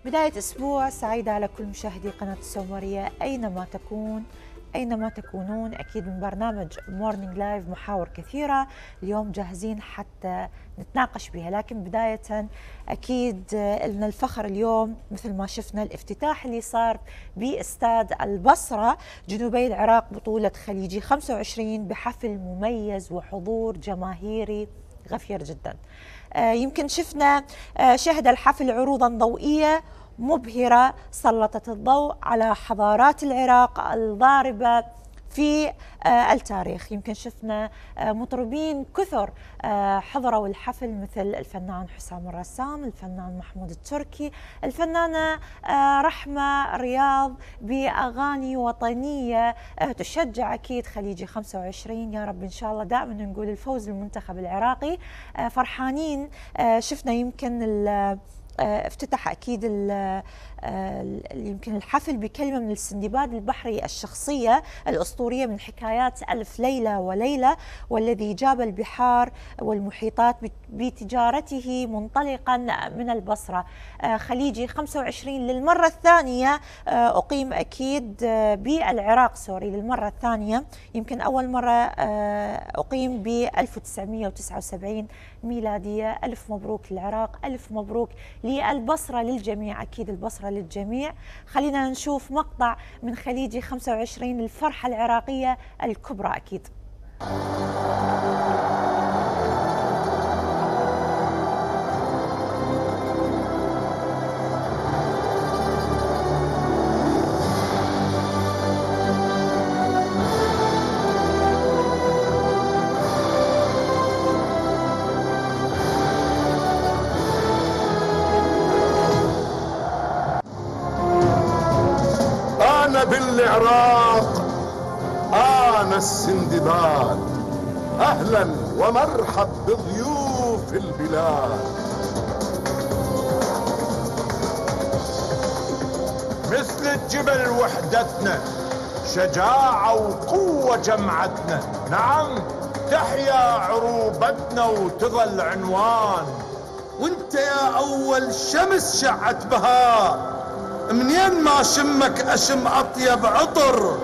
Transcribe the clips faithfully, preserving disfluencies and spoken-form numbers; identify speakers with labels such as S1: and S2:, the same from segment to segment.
S1: بداية أسبوع سعيدة على كل مشاهدي قناة السومرية أينما تكون أينما تكونون. أكيد من برنامج مورنينج لايف محاور كثيرة اليوم جاهزين حتى نتناقش بها، لكن بداية أكيد لنا الفخر اليوم مثل ما شفنا الافتتاح اللي صار باستاد البصرة جنوبي العراق بطولة خليجي خمسة وعشرين بحفل مميز وحضور جماهيري غفير جدا. يمكن شفنا شهد الحفل عروضا ضوئية مبهرة سلطت الضوء على حضارات العراق الضاربة في التاريخ. يمكن شفنا مطربين كثر حضروا الحفل مثل الفنان حسام الرسام، الفنان محمود التركي، الفنانة رحمة رياض بأغاني وطنية تشجع أكيد خليجي خمسة وعشرين. يا رب إن شاء الله دائما نقول الفوز للمنتخب العراقي، فرحانين. شفنا يمكن افتتح أكيد يمكن الحفل بكلمة من السندباد البحري الشخصية الأسطورية من حكايات ألف ليلة وليلة، والذي جاب البحار والمحيطات بتجارته منطلقا من البصرة. خليجي خمسة وعشرين للمرة الثانية أقيم أكيد بالعراق، سوري للمرة الثانية. يمكن أول مرة أقيم ب ألف وتسعمئة وتسعة وسبعين ميلادية. ألف مبروك للعراق، ألف مبروك للبصرة للجميع، أكيد البصرة للجميع. خلينا نشوف مقطع من خليجي خمسة وعشرين الفرحة العراقية الكبرى أكيد.
S2: بالعراق آن السندباد، أهلا ومرحب بضيوف البلاد. مثل الجبل وحدتنا، شجاعة وقوة جمعتنا. نعم تحيا عروبتنا وتظل عنوان. وانت يا أول شمس شعت بهار، منين ما شمك أشم أطيب عطر.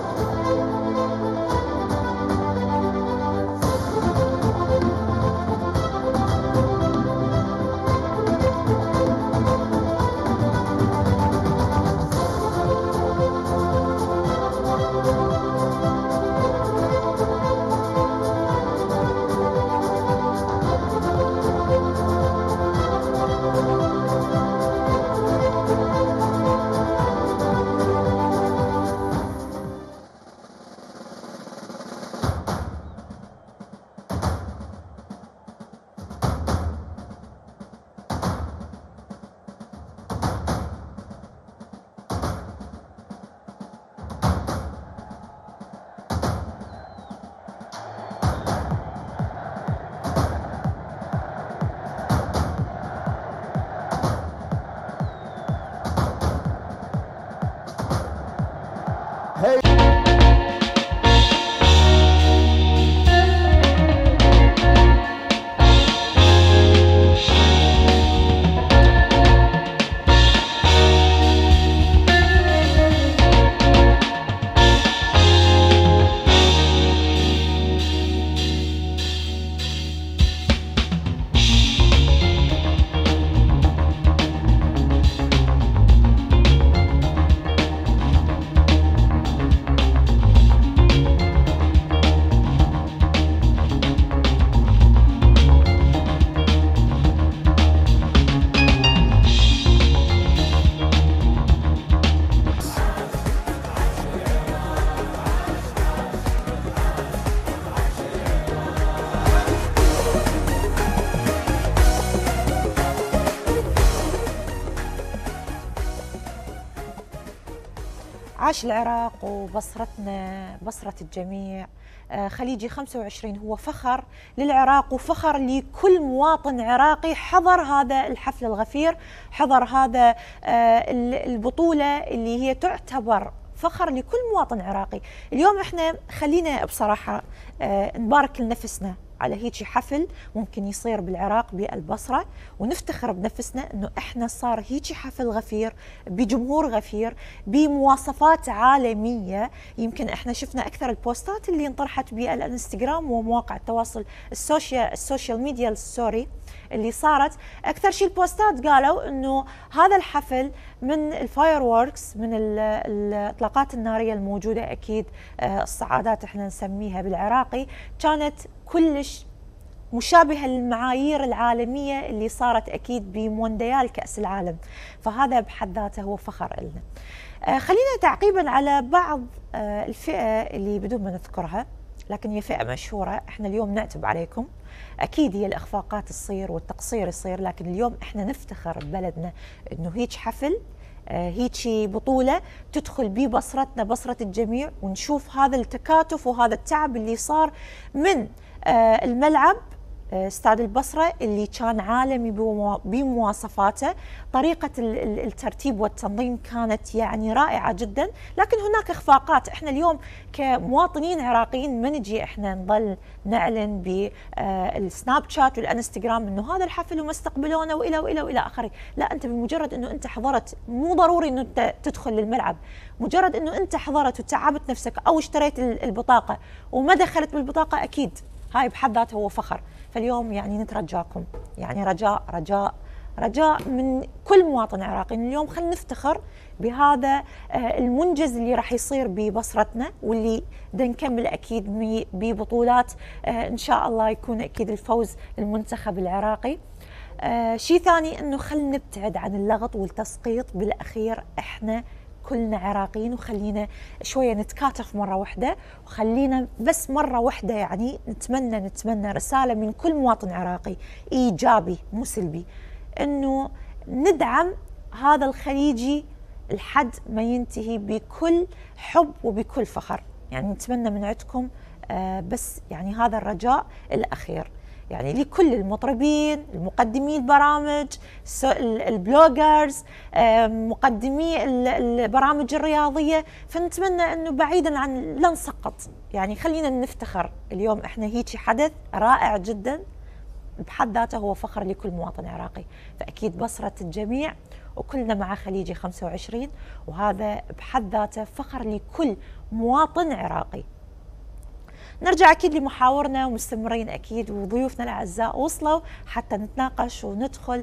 S1: عاش العراق وبصرتنا بصرة الجميع. خليجي خمسة وعشرين هو فخر للعراق وفخر لكل مواطن عراقي حضر هذا الحفل الغفير، حضر هذا البطولة اللي هي تعتبر فخر لكل مواطن عراقي. اليوم احنا خلينا بصراحة نبارك لنفسنا على هيك حفل ممكن يصير بالعراق بالبصرة، ونفتخر بنفسنا انه احنا صار هيك حفل غفير بجمهور غفير بمواصفات عالمية. يمكن احنا شفنا اكثر البوستات اللي انطرحت بالانستغرام ومواقع التواصل السوشيال السوشيال ميديا سوري اللي صارت، اكثر شيء البوستات قالوا انه هذا الحفل من الفاير ووركس، من الاطلاقات الناريه الموجوده، اكيد الصعادات احنا نسميها بالعراقي، كانت كلش مشابهه للمعايير العالميه اللي صارت اكيد بمونديال كاس العالم، فهذا بحد ذاته هو فخر لنا. آه خلينا تعقيبا على بعض آه الفئه اللي بدون ما نذكرها، لكن هي فئه مشهوره، احنا اليوم نعتب عليكم، اكيد هي الاخفاقات تصير والتقصير يصير، لكن اليوم احنا نفتخر ببلدنا انه هيك حفل آه هيك بطوله تدخل ببصرتنا بصره الجميع، ونشوف هذا التكاتف وهذا التعب اللي صار من آه الملعب استاد البصرة اللي كان عالمي بمواصفاته، طريقة الترتيب والتنظيم كانت يعني رائعة جدا، لكن هناك اخفاقات. احنا اليوم كمواطنين عراقيين ما نجي احنا نظل نعلن بالسناب شات والانستغرام انه هذا الحفل وما استقبلونا والى والى والى اخره، لا، انت بمجرد انه انت حضرت، مو ضروري انه انت تدخل للملعب، مجرد انه انت حضرت وتعبت نفسك او اشتريت البطاقة وما دخلت بالبطاقة، اكيد هاي بحد ذاته هو فخر. فاليوم يعني نترجاكم، يعني رجاء رجاء رجاء من كل مواطن عراقي، اليوم خلينا نفتخر بهذا المنجز اللي راح يصير ببصرتنا، واللي بدنا نكمل اكيد ببطولات ان شاء الله يكون اكيد الفوز المنتخب العراقي. شيء ثاني انه خلينا نبتعد عن اللغط والتسقيط، بالاخير احنا كلنا عراقيين، وخلينا شويه نتكاتف مره واحده، وخلينا بس مره واحده يعني نتمنى نتمنى رساله من كل مواطن عراقي ايجابي مو سلبي، انه ندعم هذا الخليجي لحد ما ينتهي بكل حب وبكل فخر. يعني نتمنى من عندكم آه بس يعني هذا الرجاء الاخير، يعني لكل المطربين، المقدمي البرامج، البلوجرز، مقدمي البرامج الرياضية، فنتمنى أنه بعيدا عن لا نسقط، يعني خلينا نفتخر اليوم احنا هيك حدث رائع جدا بحد ذاته هو فخر لكل مواطن عراقي، فأكيد بصرة الجميع وكلنا مع خليجي خمسة وعشرين، وهذا بحد ذاته فخر لكل مواطن عراقي. نرجع أكيد لمحاورنا ومستمرين أكيد، وضيوفنا الأعزاء وصلوا حتى نتناقش وندخل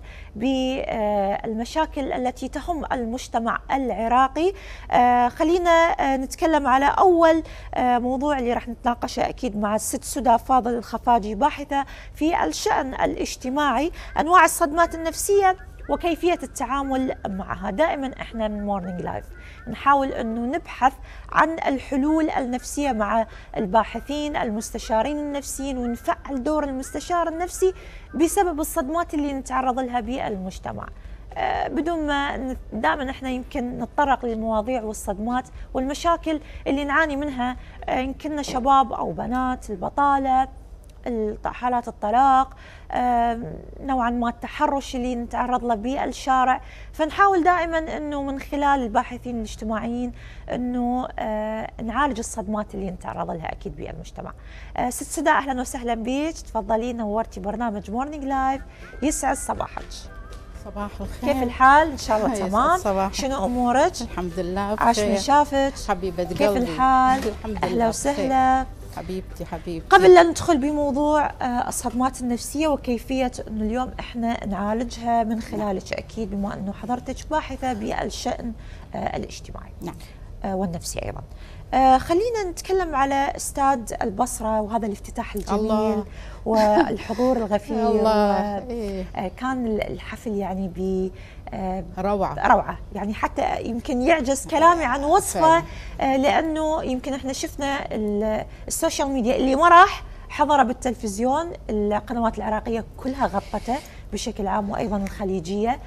S1: بالمشاكل التي تهم المجتمع العراقي. خلينا نتكلم على أول موضوع اللي راح نتناقشه أكيد مع الست سدى فاضل الخفاجي، باحثة في الشأن الاجتماعي، أنواع الصدمات النفسية وكيفية التعامل معها. دائما احنا من مورنينج لايف نحاول انه نبحث عن الحلول النفسية مع الباحثين المستشارين النفسيين، ونفعل دور المستشار النفسي بسبب الصدمات اللي نتعرض لها بالمجتمع، أه بدون ما دائما احنا يمكن نتطرق للمواضيع والصدمات والمشاكل اللي نعاني منها، أه يمكننا شباب او بنات، البطالة، حالات الطلاق، نوعا ما التحرش اللي نتعرض له بالشارع، فنحاول دائما انه من خلال الباحثين الاجتماعيين انه نعالج الصدمات اللي نتعرض لها اكيد بالمجتمع. ست سدى اهلا وسهلا بك، تفضلي نورتي برنامج مورنينج لايف، يسعد صباحك.
S3: صباح الخير،
S1: كيف الحال؟ ان شاء الله تمام.
S3: صباح.
S1: شنو امورك؟
S3: الحمد لله بخير.
S1: عاش من شافك
S3: حبيبه قلبي.
S1: كيف الحال؟
S3: الحمد
S1: اهلا
S3: لله
S1: وسهلا
S3: حبيبتي حبيبتي.
S1: قبل لا ندخل بموضوع الصدمات النفسية وكيفية انه اليوم احنا نعالجها من خلالك اكيد، بما انه حضرتك باحثة بالشأن الاجتماعي
S3: نعم
S1: والنفسي ايضا. آه خلينا نتكلم على استاد البصرة وهذا الافتتاح الجميل الله. والحضور الغفير
S3: الله.
S1: إيه. آه كان الحفل يعني ب آه
S3: روعة
S1: روعة، يعني حتى يمكن يعجز كلامي عن وصفه، آه لأنه يمكن احنا شفنا السوشيال ميديا اللي ما راح حضر بالتلفزيون، القنوات العراقية كلها غطته بشكل عام وأيضا الخليجية،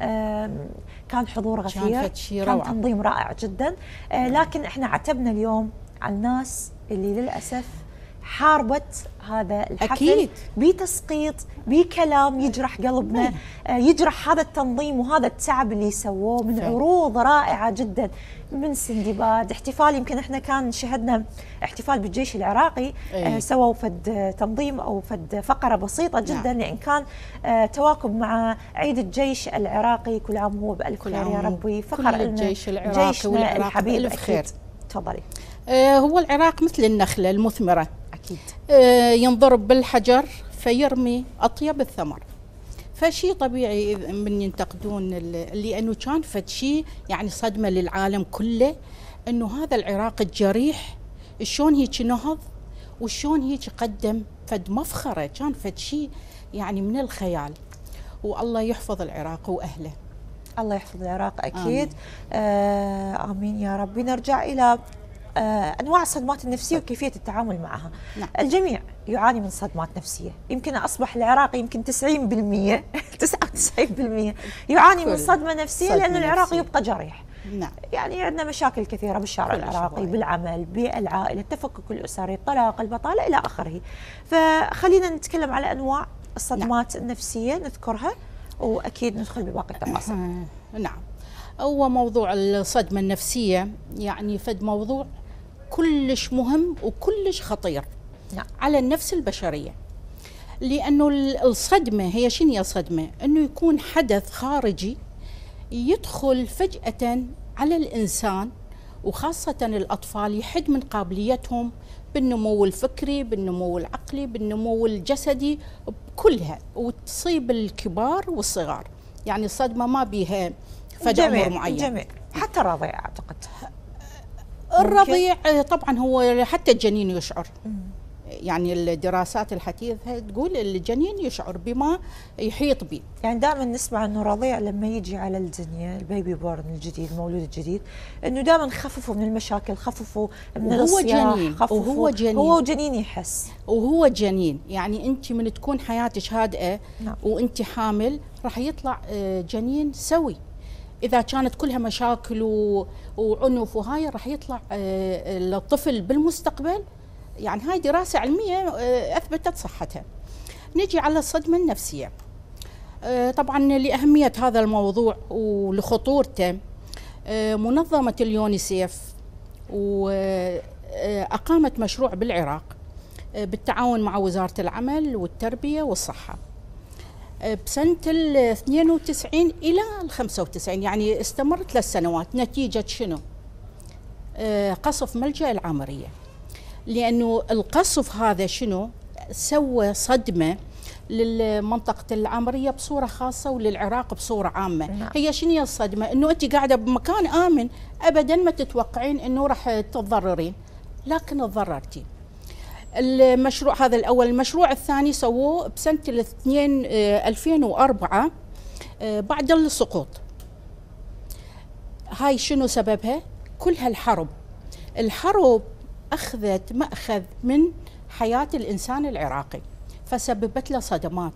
S1: كان حضور غفير، كان تنظيم رائع جدا، لكن احنا عتبنا اليوم على الناس اللي للأسف حاربت هذا الحفل
S3: أكيد.
S1: بتسقيط بكلام يجرح قلبنا، آه يجرح هذا التنظيم وهذا التعب اللي سووه من
S3: فعلا.
S1: عروض رائعة جدا، من سندباد، احتفال يمكن احنا كان شهدنا احتفال بالجيش العراقي، آه سووا فد تنظيم او فد فقرة بسيطة جدا، نعم. لان كان آه تواكب مع عيد الجيش العراقي، كل عام هو بألف خير يا ربي، فقر
S3: الجيش العراقي
S1: جيشنا الحبيب أكيد. تفضلي.
S3: آه هو العراق مثل النخلة المثمرة،
S1: أكيد.
S3: آه ينضرب بالحجر فيرمي أطيب الثمر، فشي طبيعي من ينتقدون، لأنه كان فد شيء يعني صدمة للعالم كله، أنه هذا العراق الجريح شلون هيك نهض وشلون هيك قدم فد مفخرة، كان فد شيء يعني من الخيال. والله يحفظ العراق وأهله.
S1: الله يحفظ العراق أكيد. آمين, آه آمين يا رب. نرجع إلى آه أنواع الصدمات النفسية وكيفية التعامل معها.
S3: نعم.
S1: الجميع يعاني من صدمات نفسية، يمكن أصبح العراق يمكن تسعين بالمئة تسعة وتسعين بالمئة يعاني من صدمة نفسية، لأن العراق يبقى جريح.
S3: نعم.
S1: يعني عندنا مشاكل كثيرة بالشارع العراقي، شوية. بالعمل، بالعائلة، التفكك الأسري، الطلاق، البطالة إلى آخره. فخلينا نتكلم على أنواع الصدمات نعم. النفسية نذكرها، وأكيد ندخل بباقي التفاصيل.
S3: نعم. هو موضوع الصدمة النفسية يعني فد موضوع كلش مهم وكلش خطير
S1: نعم.
S3: على النفس البشرية، لأنه الصدمة هي شنو هي صدمة؟ أنه يكون حدث خارجي يدخل فجأة على الإنسان، وخاصة الأطفال، يحد من قابليتهم بالنمو الفكري، بالنمو العقلي، بالنمو الجسدي، كلها، وتصيب الكبار والصغار. يعني الصدمة ما بيها فد عمر معين.
S1: جميل. حتى الرضيع أعتقد.
S3: الرضيع طبعا هو حتى الجنين يشعر. مم. يعني الدراسات الحديثة تقول الجنين يشعر بما يحيط به.
S1: يعني دائما نسمع انه الرضيع لما يجي على الدنيا، البيبي بورن الجديد، المولود الجديد، انه دائما خففوا من المشاكل، خففوا من الصياح،
S3: وهو جنين،
S1: هو جنين يحس،
S3: وهو جنين. يعني انت من تكون حياتك هادئة
S1: نعم.
S3: وانت حامل راح يطلع جنين سوي. إذا كانت كلها مشاكل وعنف وهاي راح يطلع الطفل بالمستقبل. يعني هاي دراسة علمية أثبتت صحتها. نجي على الصدمة النفسية. طبعا لأهمية هذا الموضوع ولخطورته، منظمة اليونيسيف وأقامت مشروع بالعراق بالتعاون مع وزارة العمل والتربية والصحة بسنة الاثنين وتسعين إلى الخمسة وتسعين، يعني استمرت ثلاث سنوات. نتيجة شنو؟ قصف ملجأ العامرية. لأنه القصف هذا شنو؟ سوى صدمة للمنطقة العامرية بصورة خاصة وللعراق بصورة عامة.
S1: نعم.
S3: هي شنو هي الصدمة؟ أنه أنت قاعدة بمكان آمن، أبدا ما تتوقعين أنه راح تتضررين، لكن تضررتي. المشروع هذا الأول. المشروع الثاني سووه بسنة الاثنين ألفين وأربعة بعد السقوط. هاي شنو سببها؟ كلها الحرب. الحرب أخذت مأخذ من حياة الإنسان العراقي، فسببت له صدمات.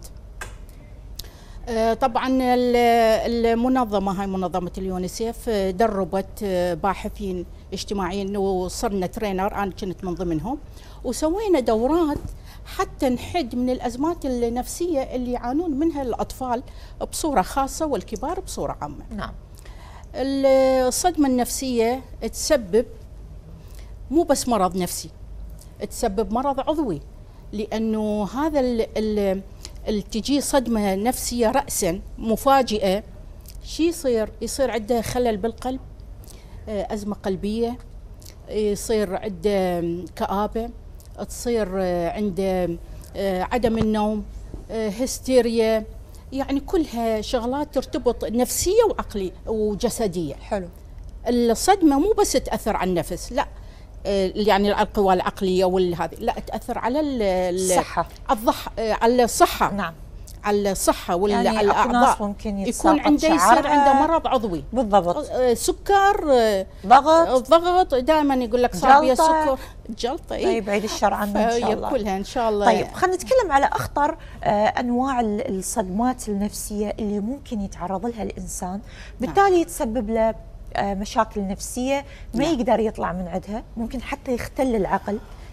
S3: طبعا المنظمة هاي منظمة اليونيسيف دربت باحثين اجتماعيين وصرنا ترينر، أنا كنت من ضمنهم، وسوينا دورات حتى نحد من الأزمات النفسية اللي يعانون منها الأطفال بصورة خاصة والكبار بصورة عامة.
S1: نعم.
S3: الصدمة النفسية تسبب مو بس مرض نفسي، تسبب مرض عضوي، لأنه هذا ال ال تجي صدمة نفسية رأسا مفاجئة، شي يصير؟ يصير عنده خلل بالقلب، أزمة قلبية، يصير عنده كآبة، تصير عنده عدم النوم، هستيريا، يعني كلها شغلات ترتبط نفسية وعقلية وجسدية.
S1: حلو.
S3: الصدمة مو بس تأثر على النفس، لا يعني القوى العقلية والهذه، لا تأثر على
S1: الصحة،
S3: الضح على الصحة.
S1: نعم.
S3: على الصحة ولا
S1: يعني
S3: على الأعضاء.
S1: ممكن
S3: يكون عنده يصير عنده مرض عضوي.
S1: بالضبط.
S3: سكر،
S1: ضغط،
S3: ضغط، دائما يقول لك صار بيه سكر، جلطة.
S1: طيب بعيد الشر عنا إن شاء الله.
S3: كلها إن شاء الله.
S1: طيب خلينا نتكلم على أخطر أنواع الصدمات النفسية اللي ممكن يتعرض لها الإنسان، بالتالي نعم. تسبب له مشاكل نفسية ما نعم. يقدر يطلع من عندها، ممكن حتى يختل العقل،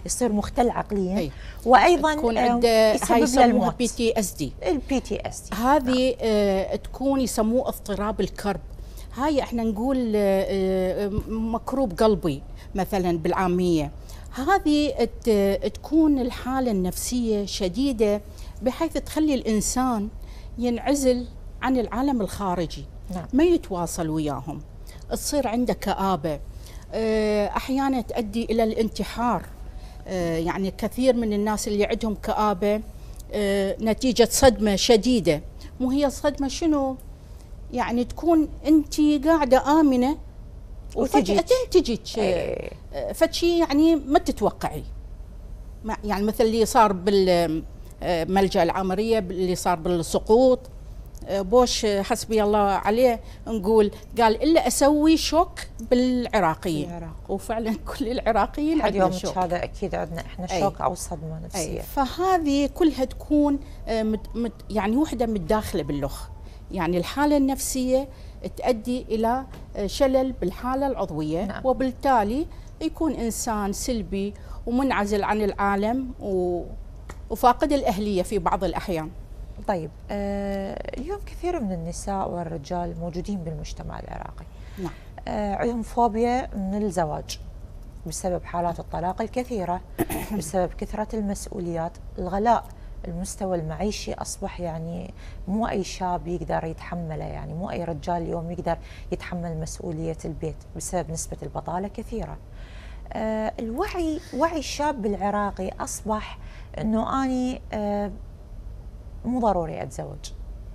S1: يصير مختل عقليا.
S3: أي.
S1: وايضا
S3: تكون عنده هاي يسموها بي
S1: البي
S3: تي اس دي.
S1: البي تي اس دي
S3: هذه آه تكون يسموه اضطراب الكرب. هاي احنا نقول آه مكروب قلبي مثلا بالعاميه. هذه تكون الحاله النفسيه شديده بحيث تخلي الانسان ينعزل عن العالم الخارجي.
S1: نعم.
S3: ما يتواصل وياهم، تصير عنده كآبة، أحيانا تؤدي إلى الانتحار. يعني كثير من الناس اللي عندهم كآبة نتيجة صدمة شديدة. مو هي الصدمة شنو؟ يعني تكون أنت قاعدة آمنة وفجأة تجيك فشي يعني ما تتوقعي. يعني مثل اللي صار بالملجأ العمرية، اللي صار بالسقوط، بوش حسبي الله عليه نقول قال إلا أسوي شوك بالعراقيين،
S1: العراق.
S3: وفعلا كل العراقيين
S1: لحد
S3: عندنا شوك.
S1: هذا أكيد عندنا إحنا شوك أو صدمة نفسية.
S3: أي. فهذه كلها تكون مت مت يعني وحدة متداخلة باللخ. يعني الحالة النفسية تؤدي إلى شلل بالحالة العضوية. نعم. وبالتالي يكون إنسان سلبي ومنعزل عن العالم وفاقد الأهلية في بعض الأحيان.
S1: طيب آه اليوم كثير من النساء والرجال موجودين بالمجتمع العراقي.
S3: نعم.
S1: آه عندهم فوبيا من الزواج بسبب حالات الطلاق الكثيرة، بسبب كثرة المسؤوليات، الغلاء، المستوى المعيشي أصبح يعني مو أي شاب يقدر يتحمله، يعني مو أي رجال اليوم يقدر يتحمل مسؤولية البيت بسبب نسبة البطالة كثيرة. آه الوعي وعي الشاب العراقي أصبح أنه أني آه مو ضروري أتزوج.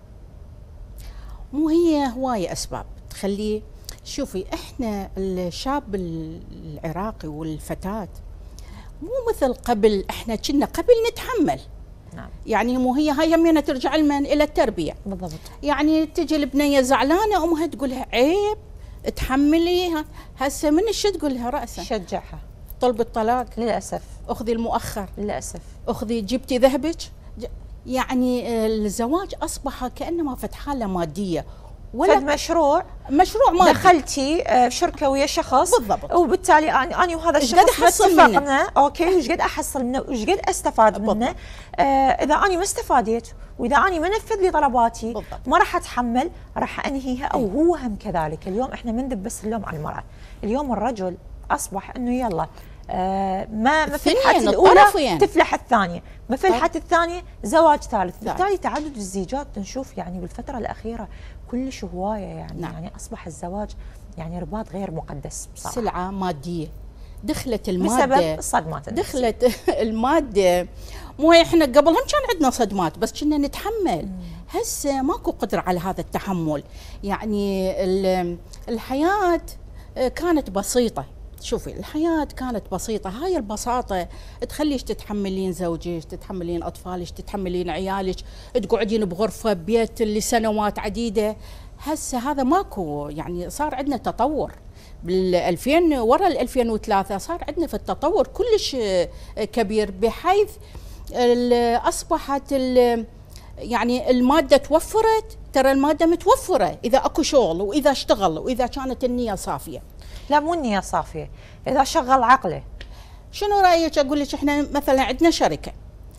S3: مو هي هواية أسباب تخليه. شوفي احنا الشاب العراقي والفتاة مو مثل قبل. احنا كنا قبل نتحمل.
S1: نعم.
S3: يعني مو هي هاي يمينة ترجع لمن؟ إلى التربية.
S1: بالضبط.
S3: يعني تجي البنية زعلانة أمها تقولها عيب تحمليها. هسه من الشي تقولها رأسا؟
S1: شجعها.
S3: طلب الطلاق
S1: للأسف.
S3: أخذي المؤخر
S1: للأسف.
S3: أخذي جبتي ذهبك. يعني الزواج أصبح كأنما فتحة له مادية
S1: ولا فد مشروع
S3: مشروع مادي.
S1: دخلتي شركة ويا شخص
S3: بالضبط،
S1: وبالتالي أنا أنا وهذا الشخص اتفقنا أوكي وش قد أحصل منه وش قد أستفاد
S3: بالضبط.
S1: منه. آه إذا أنا ما استفاديت وإذا أنا ما نفذ لي طلباتي
S3: بالضبط.
S1: ما راح أتحمل، راح أنهيها. أو هو هم كذلك. اليوم إحنا ما ندب بس اللوم على المرأة، اليوم الرجل أصبح إنه يلا آه ما ما فلحت الأولى تفلح الثانية، ما فلحت الثانية زواج ثالث. بالتالي تعدد الزيجات نشوف يعني بالفترة الأخيرة كلش هواية يعني. نعم. يعني أصبح الزواج يعني رباط غير مقدس بصراحة.
S3: سلعة مادية. دخلت المادة
S1: بسبب الصدمات النفسية.
S3: دخلت المادة. مو احنا قبل هم كان عندنا صدمات بس كنا نتحمل. هسه ماكو قدرة على هذا التحمل. يعني الحياة كانت بسيطة. شوفي الحياة كانت بسيطة. هاي البساطة تخليش تتحملين زوجك، تتحملين أطفالك، تتحملين عيالك، تقعدين بغرفة بيت لسنوات عديدة. هسه هذا ماكو. يعني صار عندنا تطور بالألفين ورا الألفين وثلاثة صار عندنا في التطور كلش كبير بحيث أصبحت يعني المادة توفرت. ترى المادة متوفرة إذا أكو شغل وإذا اشتغل وإذا كانت النية صافية.
S1: لا مو النية صافية، إذا شغل عقله.
S3: شنو رأيك أقول لك إحنا مثلا عندنا شركة،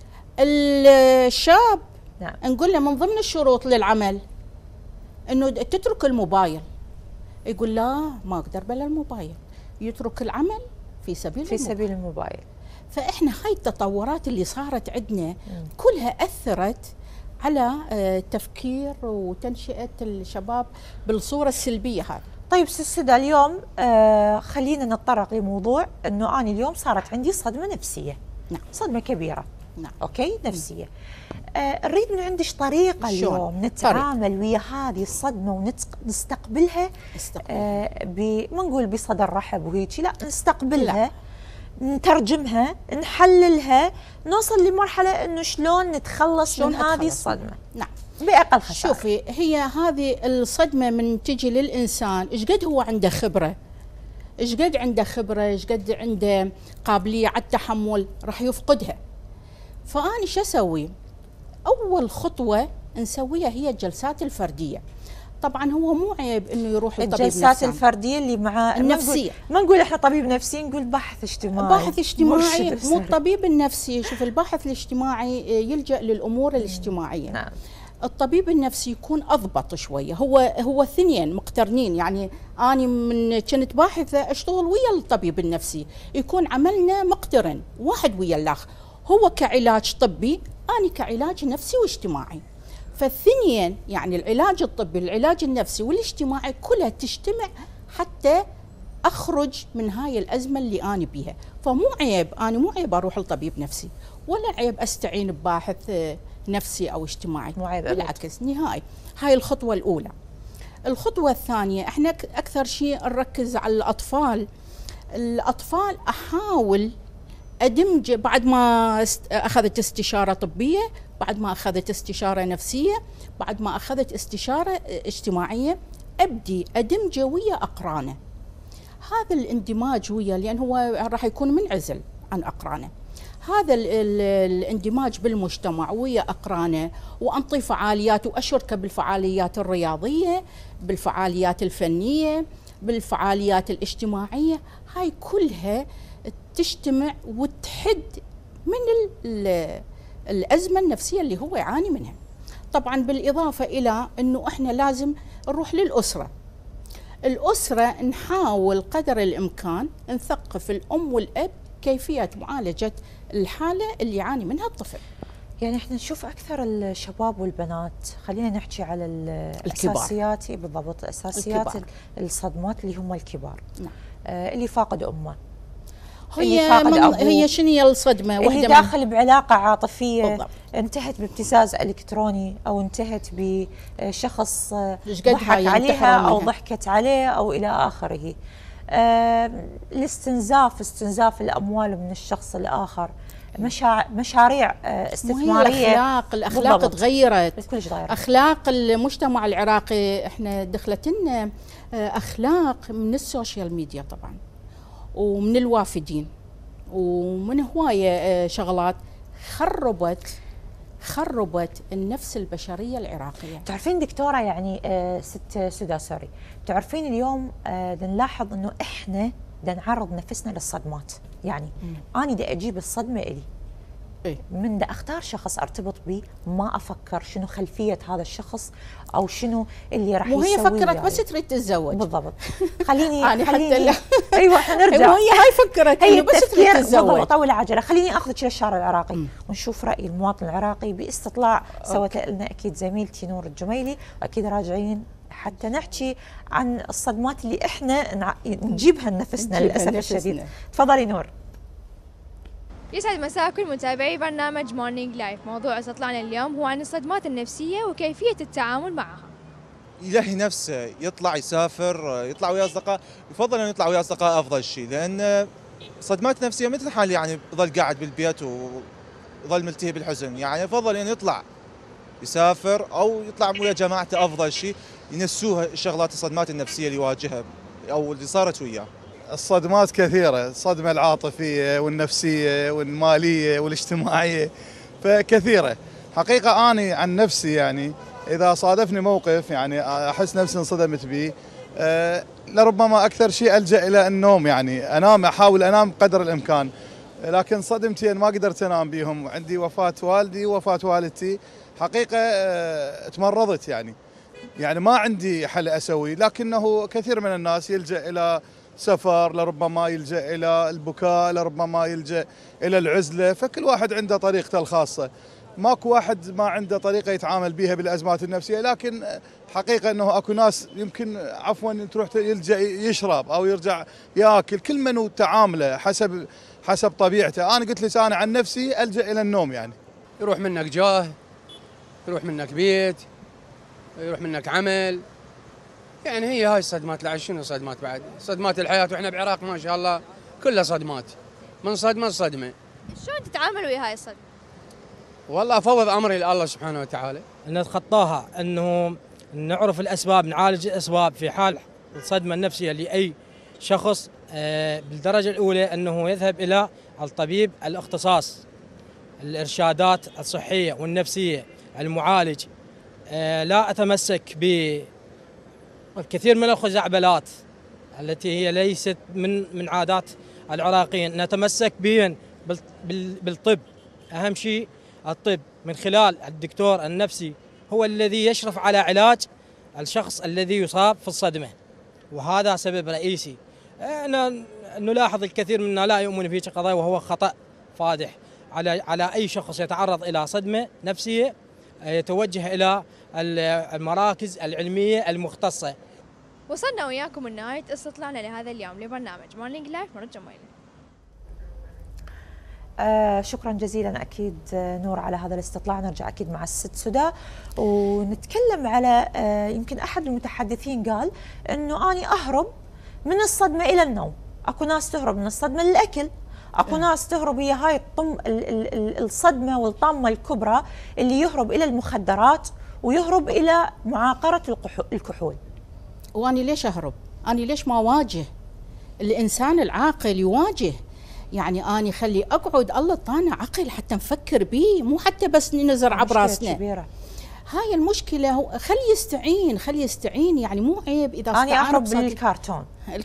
S3: الشاب
S1: نعم.
S3: نقول له من ضمن الشروط للعمل إنه تترك الموبايل. يقول لا ما أقدر بلا الموبايل. يترك العمل في سبيل
S1: في
S3: الموبايل.
S1: سبيل الموبايل.
S3: فإحنا هاي التطورات اللي صارت عندنا كلها أثرت على تفكير وتنشئة الشباب بالصورة السلبية هذه.
S1: طيب سيدة اليوم آه خلينا نتطرق لموضوع انه انا اليوم صارت عندي صدمة نفسية.
S3: نعم.
S1: صدمة كبيرة.
S3: نعم.
S1: اوكي نفسية. آه نريد من عندك طريقة اليوم نتعامل ويا هذه الصدمة ونستقبلها آه ما نقول بصدر رحب وهيك، لا نستقبلها لا. نترجمها، نحللها، نوصل لمرحلة انه شلون نتخلص شلون من هذه الصدمة.
S3: نعم.
S1: بأقل خسارة.
S3: شوفي هي هذه الصدمة من تجي للإنسان إيش قد هو عنده خبرة، إيش قد عنده خبرة، إيش قد عنده قابلية على التحمل، راح يفقدها. فأنا شو أسوي؟ أول خطوة نسويها هي الجلسات الفردية. طبعا هو مو عيب انه يروح للطبيب
S1: الجلسات
S3: نفساني.
S1: الفرديه اللي مع
S3: النفسيه،
S1: ما نقول احنا طبيب نفسي، نقول باحث اجتماعي.
S3: باحث اجتماعي مو
S1: مرشد.
S3: الطبيب النفسي. شوف الباحث الاجتماعي يلجأ للامور الاجتماعيه.
S1: نعم.
S3: الطبيب النفسي يكون اضبط شويه، هو هو اثنين مقترنين. يعني اني من كنت باحثه اشتغل ويا الطبيب النفسي، يكون عملنا مقترن واحد ويا الاخر، هو كعلاج طبي اني كعلاج نفسي واجتماعي. فالثنين يعني العلاج الطبي العلاج النفسي والاجتماعي كلها تجتمع حتى اخرج من هاي الازمه اللي انا بيها. فمو عيب، انا مو عيب اروح لطبيب نفسي، ولا عيب استعين بباحث نفسي او اجتماعي،
S1: مو عيب،
S3: بالعكس نهائي. هاي الخطوه الاولى. الخطوه الثانيه، احنا اكثر شيء نركز على الاطفال. الاطفال احاول ادمج بعد ما اخذت استشاره طبيه، بعد ما اخذت استشاره نفسيه، بعد ما اخذت استشاره اجتماعية، ابدي ادمجه ويا اقرانه. هذا الاندماج ويا، لان هو راح يكون منعزل عن اقرانه، هذا ال ال الاندماج بالمجتمع ويا اقرانه، وانطي فعاليات واشركه بالفعاليات الرياضيه، بالفعاليات الفنيه، بالفعاليات الاجتماعيه، هاي كلها تجتمع وتحد من ال الازمه النفسيه اللي هو يعاني منها. طبعا بالاضافه الى انه احنا لازم نروح للاسره. الاسره نحاول قدر الامكان نثقف الام والاب كيفيه معالجه الحاله اللي يعاني منها الطفل.
S1: يعني احنا نشوف اكثر الشباب والبنات، خلينا نحكي على الاساسيات بالضبط، اساسيات الكبار. الصدمات اللي هم الكبار. نعم. آه اللي فاقد امه،
S3: هي من هي شنو هي الصدمه؟
S1: اللي داخل بعلاقه عاطفيه
S3: بالضبط.
S1: انتهت بابتزاز الكتروني، او انتهت بشخص ضحك
S3: عليها
S1: او ضحكت عليه او الى اخره. آه الاستنزاف، استنزاف الاموال من الشخص الاخر، مشاع مشاريع استثماريه.
S3: الاخلاق الاخلاق
S1: بالضبط.
S3: تغيرت،
S1: كلش تغيرت.
S3: اخلاق المجتمع العراقي. احنا دخلت لنا اخلاق من السوشيال ميديا طبعا، ومن الوافدين، ومن هوايه شغلات خربت خربت النفس البشريه العراقيه.
S1: تعرفين دكتوره، يعني ست سدى سوري، تعرفين اليوم نلاحظ انه احنا بدنا نعرض نفسنا للصدمات. يعني مم. انا بدي اجيب الصدمه الي، إيه؟ من دا اختار شخص ارتبط به ما افكر شنو خلفيه هذا الشخص او شنو اللي راح يسويه.
S3: وهي فكرت بس تريد تتزوج.
S1: بالضبط. خليني
S3: يعني
S1: خليني
S3: حتى
S1: ايوه حنرجع.
S3: هي هاي فكرت
S1: هي
S3: بس تريد تتزوج.
S1: بالضبط. طول العجله. خليني اخذك للشارع العراقي م. ونشوف راي المواطن العراقي باستطلاع سوت لنا اكيد زميلتي نور الجميلي، واكيد راجعين حتى نحكي عن الصدمات اللي احنا نجيبها لنفسنا للاسف الشديد. تفضلي نور.
S4: يسعد مساكم متابعي برنامج مورنينج لايف. موضوع استطلاعنا اليوم هو عن الصدمات النفسية وكيفية التعامل معها.
S5: يلهي نفسه، يطلع يسافر، يطلع ويا اصدقاء، يفضل انه يطلع ويا اصدقاء افضل شيء، لان صدمات نفسيه مثل حال يعني يظل قاعد بالبيت ويظل ملتهي بالحزن. يعني يفضل انه يطلع يسافر او يطلع ويا جماعته افضل شيء، ينسوها الشغلات الصدمات النفسيه اللي يواجهها او اللي صارت وياه.
S6: الصدمات كثيرة، الصدمة العاطفية والنفسية والمالية والاجتماعية فكثيرة. حقيقة أنا عن نفسي يعني إذا صادفني موقف يعني أحس نفسي انصدمت به، أه لربما أكثر شيء ألجأ إلى النوم. يعني أنام، أحاول أنام قدر الإمكان، لكن صدمتين ما قدرت أنام بيهم. عندي وفاة والدي ووفاة والدتي، حقيقة أه تمرضت يعني يعني ما عندي حل أسوي، لكنه كثير من الناس يلجأ إلى سفر، لربما يلجأ إلى البكاء، لربما يلجأ إلى العزلة، فكل واحد عنده طريقته الخاصة. ماكو واحد ما عنده طريقة يتعامل بها بالأزمات النفسية، لكن حقيقة أنه أكو ناس يمكن عفوا تروح يلجأ يشرب أو يرجع يأكل، كل من تعامله حسب حسب طبيعته. أنا قلت لك أنا عن نفسي ألجأ إلى النوم. يعني
S7: يروح منك جاه، يروح منك بيت، يروح منك عمل، يعني هي هاي الصدمات. لا شنو صدمات بعد؟ صدمات الحياة، واحنا بعراق ما شاء الله كلها صدمات، من صدمة لصدمة.
S4: شلون تتعاملوا ويا هاي الصدمة؟
S7: والله افوض امري لله سبحانه وتعالى.
S8: ان نتخطاها، انه نعرف الاسباب، نعالج الاسباب في حال الصدمة النفسية لاي شخص. بالدرجة الاولى انه يذهب الى الطبيب الاختصاص، الارشادات الصحية والنفسية، المعالج. لا اتمسك ب الكثير من الخزعبلات التي هي ليست من من عادات العراقيين، نتمسك بهن بالطب. أهم شيء الطب، من خلال الدكتور النفسي هو الذي يشرف على علاج الشخص الذي يصاب في الصدمة، وهذا سبب رئيسي. أنا نلاحظ الكثير منا لا يؤمن في قضايا، وهو خطأ فادح على على أي شخص يتعرض إلى صدمة نفسية يتوجه إلى المراكز العلمية المختصة.
S4: وصلنا وياكم لنهاية استطلاعنا لهذا اليوم لبرنامج مورنينج لايف مرة جميلة.
S1: آه شكرا جزيلا أكيد نور على هذا الاستطلاع. نرجع أكيد مع الست سدى ونتكلم على آه يمكن أحد المتحدثين قال أنه أنا أهرب من الصدمة إلى النوم. أكو ناس تهرب من الصدمة للأكل، أكو ناس تهرب، هي هاي الطم الصدمة والطامة الكبرى اللي يهرب إلى المخدرات ويهرب إلى معاقرة الكحول.
S3: وأنا ليش أهرب؟ أنا ليش ما أواجه؟ الإنسان العاقل يواجه. يعني أنا خلي أقعد، الله طانا عقل حتى نفكر به، مو حتى بس ننزرع براسنا. كبيرة. هاي المشكلة. هو خلي يستعين، خلي يستعين، يعني مو عيب إذا
S1: أنا أهرب بالكرتون.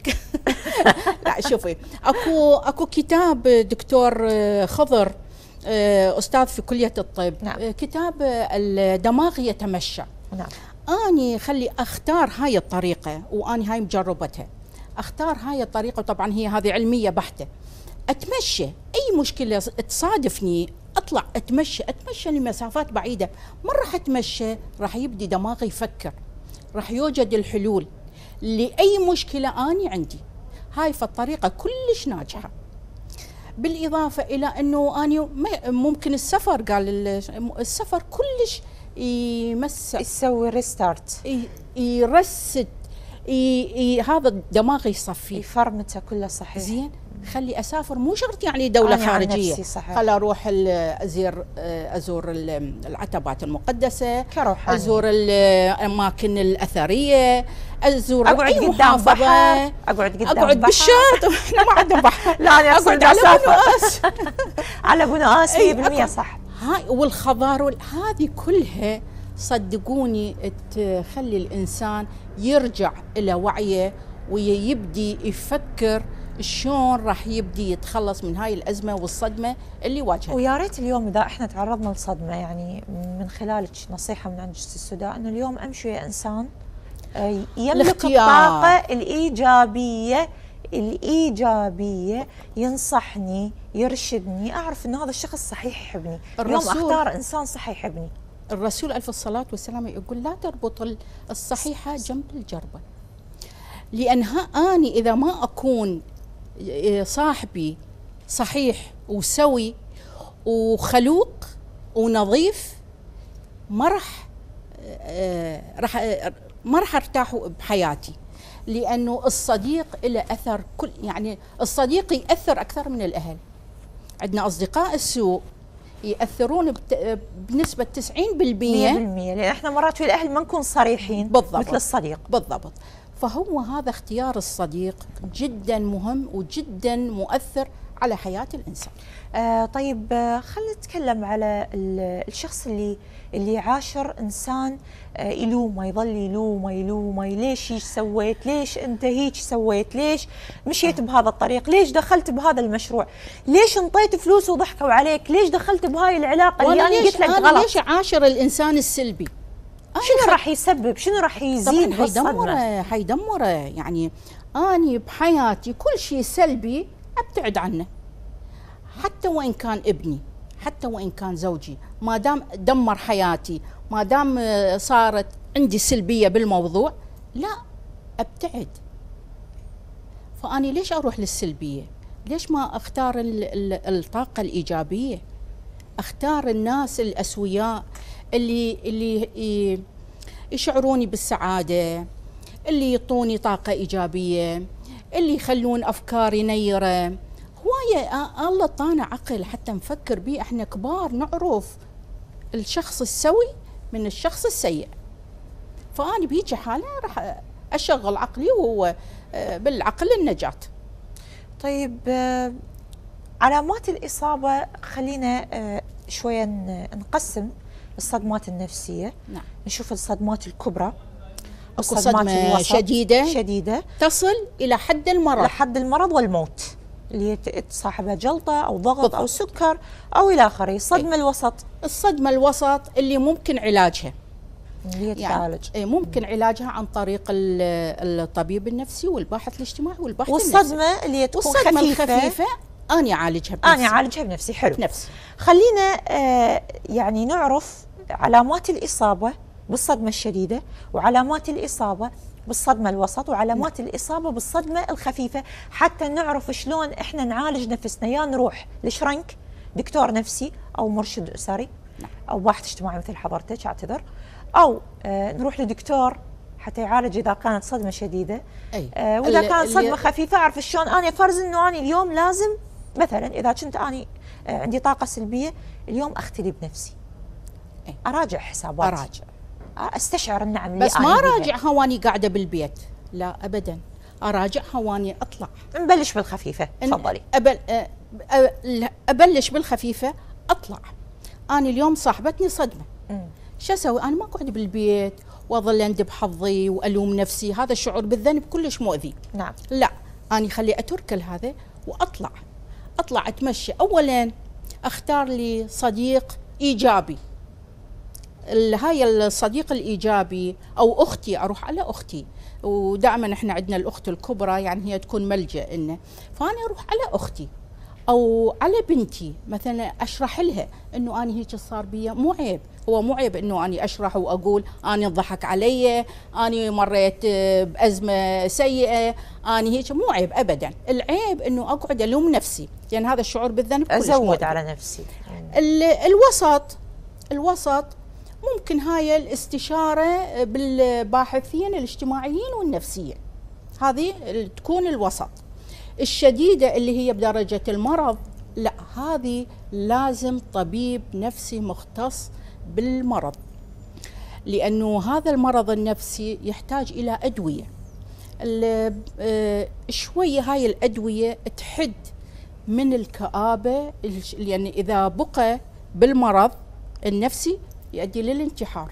S3: لا شوفي، أكو أكو كتاب دكتور خضر أستاذ في كلية الطب، نعم. كتاب الدماغ يتمشى.
S1: نعم.
S3: أني خلي أختار هاي الطريقة، وأني هاي مجربتها، أختار هاي الطريقة، طبعا هي هذه علمية بحتة. أتمشى، أي مشكلة تصادفني أطلع أتمشى، أتمشى لمسافات بعيدة. ما راح أتمشى، راح يبدي دماغي يفكر، راح يوجد الحلول لأي مشكلة أني عندي. هاي فالطريقة كلش ناجحة. بالإضافة إلى أنه أنا ممكن السفر، قال السفر كلش يمس،
S1: يسوي ريستارت،
S3: يرست، هذا الدماغ يصفي،
S1: يفرمته كله. صحيح.
S3: زين، خلي اسافر، مو شرط يعني دوله خارجيه، خلي اروح ازور ازور العتبات المقدسه،
S1: كروحاني،
S3: ازور الاماكن الاثريه، ازور
S1: اقعد قدام بحر، اقعد قدام
S3: اقعد بالشاط. احنا ما عندنا بحر.
S1: لا انا اقعد على ابو نواس. على ابو نواس مية بالمية صح.
S3: هاي والخضار هذه كلها صدقوني تخلي الانسان يرجع الى وعيه ويبدي يفكر شلون راح يبدي يتخلص من هاي الازمه والصدمه اللي واجهته.
S1: ويا ريت اليوم اذا احنا تعرضنا لصدمه، يعني من خلالك نصيحه من عند ست السدى، انه اليوم امشي يا انسان يملك الطاقه الايجابيه الايجابيه، ينصحني، يرشدني، اعرف انه هذا الشخص صحيح يحبني، اليوم اختار انسان صحيح يحبني.
S3: الرسول عليه الصلاه والسلام يقول لا تربط الصحيحه جنب الجربه، لأنها أنا إذا ما أكون صاحبي صحيح وسوي وخلوق ونظيف، ما راح راح ما راح ارتاح بحياتي، لأنه الصديق له أثر. كل يعني الصديق يأثر أكثر من الأهل. عندنا أصدقاء السوء يأثرون بنسبة تسعين بالمئة،
S1: مية بالمية، لأن احنا مرات في الأهل ما نكون صريحين.
S3: بالضبط.
S1: مثل الصديق.
S3: بالضبط. فهو هذا اختيار الصديق جدا مهم وجدا مؤثر على حياة الإنسان.
S1: آه طيب، آه خلينا نتكلم على الشخص اللي اللي يعاشر إنسان آه يلومه، يظل يلومه يلومه، ليش ايش سويت؟ ليش أنت هيك سويت؟ ليش مشيت بهذا الطريق؟ ليش دخلت بهذا المشروع؟ ليش انطيت فلوس وضحكوا عليك؟ ليش دخلت بهاي العلاقة اللي أنا قلت لك غلط؟
S3: أنا ليش عاشر الإنسان السلبي؟
S1: شنو راح يسبب؟ شنو راح يزيد
S3: حيدمره حيدمره يعني اني بحياتي كل شيء سلبي ابتعد عنه، حتى وان كان ابني، حتى وان كان زوجي، ما دام دمر حياتي، ما دام صارت عندي سلبيه بالموضوع، لا ابتعد. فاني ليش اروح للسلبيه؟ ليش ما اختار الطاقه الايجابيه؟ اختار الناس الاسوياء اللي اللي يشعروني بالسعاده، اللي يعطوني طاقه ايجابيه، اللي يخلون افكاري نيره. هوايه الله طانا عقل حتى نفكر به، احنا كبار نعرف الشخص السوي من الشخص السيء. فاني بهيك حاله راح اشغل عقلي، وهو بالعقل النجاه.
S1: طيب، علامات الاصابه خلينا شويه نقسم الصدمات النفسية.
S3: نعم.
S1: نشوف الصدمات الكبرى
S3: اكو صدمه شديده
S1: شديده
S3: تصل الى حد المرض
S1: لحد المرض والموت، اللي تصاحبها جلطه او ضغط
S3: بالضبط.
S1: او سكر او الى اخره. الصدمه
S3: أي.
S1: الوسط،
S3: الصدمه الوسط اللي ممكن علاجها،
S1: اللي هي تتعالج
S3: يعني ممكن علاجها عن طريق الطبيب النفسي والباحث الاجتماعي والباحث
S1: والصدمه
S3: النفسي.
S1: اللي تكون
S3: والصدمه
S1: خفيفه
S3: الخفيفه اني اعالجها بنفسي.
S1: اني اعالجها بنفسي. حلو.
S3: نفسي.
S1: خلينا آه يعني نعرف علامات الاصابه بالصدمه الشديده، وعلامات الاصابه بالصدمه الوسط، وعلامات م. الاصابه بالصدمه الخفيفه، حتى نعرف شلون احنا نعالج نفسنا. يا نروح لشرنك دكتور نفسي او مرشد اسري او باحث اجتماعي مثل حضرتك، اعتذر، او آه نروح لدكتور حتى يعالج اذا كانت صدمه شديده.
S3: أي.
S1: آه واذا كانت صدمه خفيفه اعرف شلون انا فرز انه انا اليوم لازم مثلا اذا كنت اني آه عندي طاقه سلبيه اليوم اختلي بنفسي.
S3: أي.
S1: اراجع حسابات،
S3: اراجع،
S1: استشعر النعم
S3: بس ما اراجع هواني قاعده بالبيت، لا ابدا، اراجع هواني اطلع.
S1: نبلش بالخفيفه، تفضلي.
S3: أبل ابلش بالخفيفه، اطلع. انا اليوم صاحبتني صدمه، شو اسوي؟ انا ما اقعد بالبيت واظل اندب حظي والوم نفسي، هذا الشعور بالذنب كلش مؤذي.
S1: نعم.
S3: لا، انا خلي اترك هذا واطلع، اطلع اتمشى. اولا اختار لي صديق ايجابي، هاي الصديق الايجابي او اختي، اروح على اختي، ودائما احنا عندنا الاخت الكبرى يعني هي تكون ملجا لنا، فانا اروح على اختي او على بنتي مثلا، اشرح لها انه انا هيك صار بي. مو عيب، هو مو عيب انه انا اشرح واقول انا انضحك علي، انا مريت بازمه سيئه، انا هيك، مو عيب ابدا. العيب انه اقعد الوم نفسي، لان يعني هذا الشعور بالذنب
S1: ازود على نفسي.
S3: الوسط الوسط ممكن هاي الاستشاره بالباحثين الاجتماعيين والنفسيين، هذه تكون الوسط. الشديده اللي هي بدرجه المرض، لا، هذه لازم طبيب نفسي مختص بالمرض، لانه هذا المرض النفسي يحتاج الى ادويه. شويه هاي الادويه تحد من الكآبه، لان اذا بقى بالمرض النفسي يؤدي للانتحار،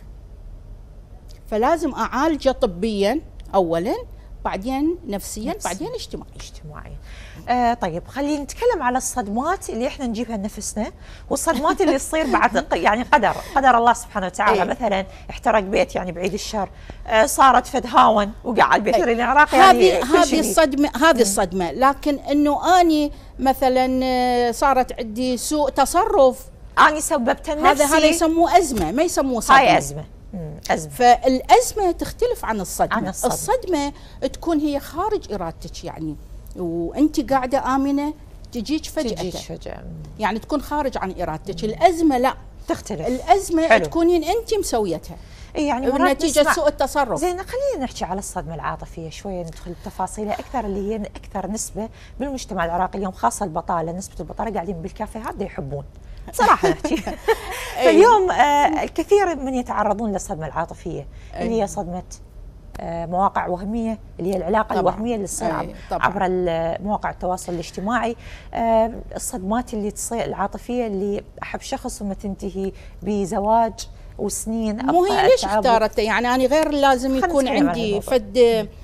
S3: فلازم اعالجه طبيا اولا، بعدين نفسيا، نفسي. بعدين اجتماعيا.
S1: اجتماعيا. آه طيب، خلينا نتكلم على الصدمات اللي احنا نجيبها لنفسنا، والصدمات اللي تصير بعد يعني قدر قدر الله سبحانه وتعالى. أيه. مثلا احترق بيت يعني بعيد الشر، آه صارت فد هاون وقع البيت. أيه. العراق يعني
S3: هذه هذه الصدمه، هذه الصدمه. لكن انه اني مثلا صارت عندي سوء تصرف،
S1: اني سببتها لنفسي،
S3: هذا هذا يسموه ازمه، ما يسموه صدمه.
S1: هاي ازمه. أزمة.
S3: فالأزمة تختلف عن الصدمة.
S1: عن الصدمة.
S3: الصدمة تكون هي خارج إرادتك، يعني وأنت قاعدة آمنة تجيك فجأة،
S1: تجيك فجأة،
S3: يعني تكون خارج عن إرادتك. الأزمة لا،
S1: تختلف.
S3: الأزمة حلو. تكونين أنت مسويتها،
S1: يعني
S3: نتيجة سوء التصرف.
S1: زين، خلينا نحكي على الصدمة العاطفية شوية، ندخل بتفاصيلها أكثر، اللي هي أكثر نسبة بالمجتمع العراقي اليوم، خاصة البطالة، نسبة البطالة قاعدين بالكافيهات يحبون صراحة نحكي. فاليوم آه الكثير من يتعرضون للصدمة العاطفية، اللي هي صدمة آه مواقع وهمية، اللي هي العلاقة طبعًا. الوهمية اللي تصير عبر مواقع التواصل الاجتماعي، آه الصدمات اللي تصير العاطفية اللي أحب شخص ثم تنتهي بزواج وسنين.
S3: مو هي ليش اختارته؟ يعني أنا غير لازم يكون عندي فد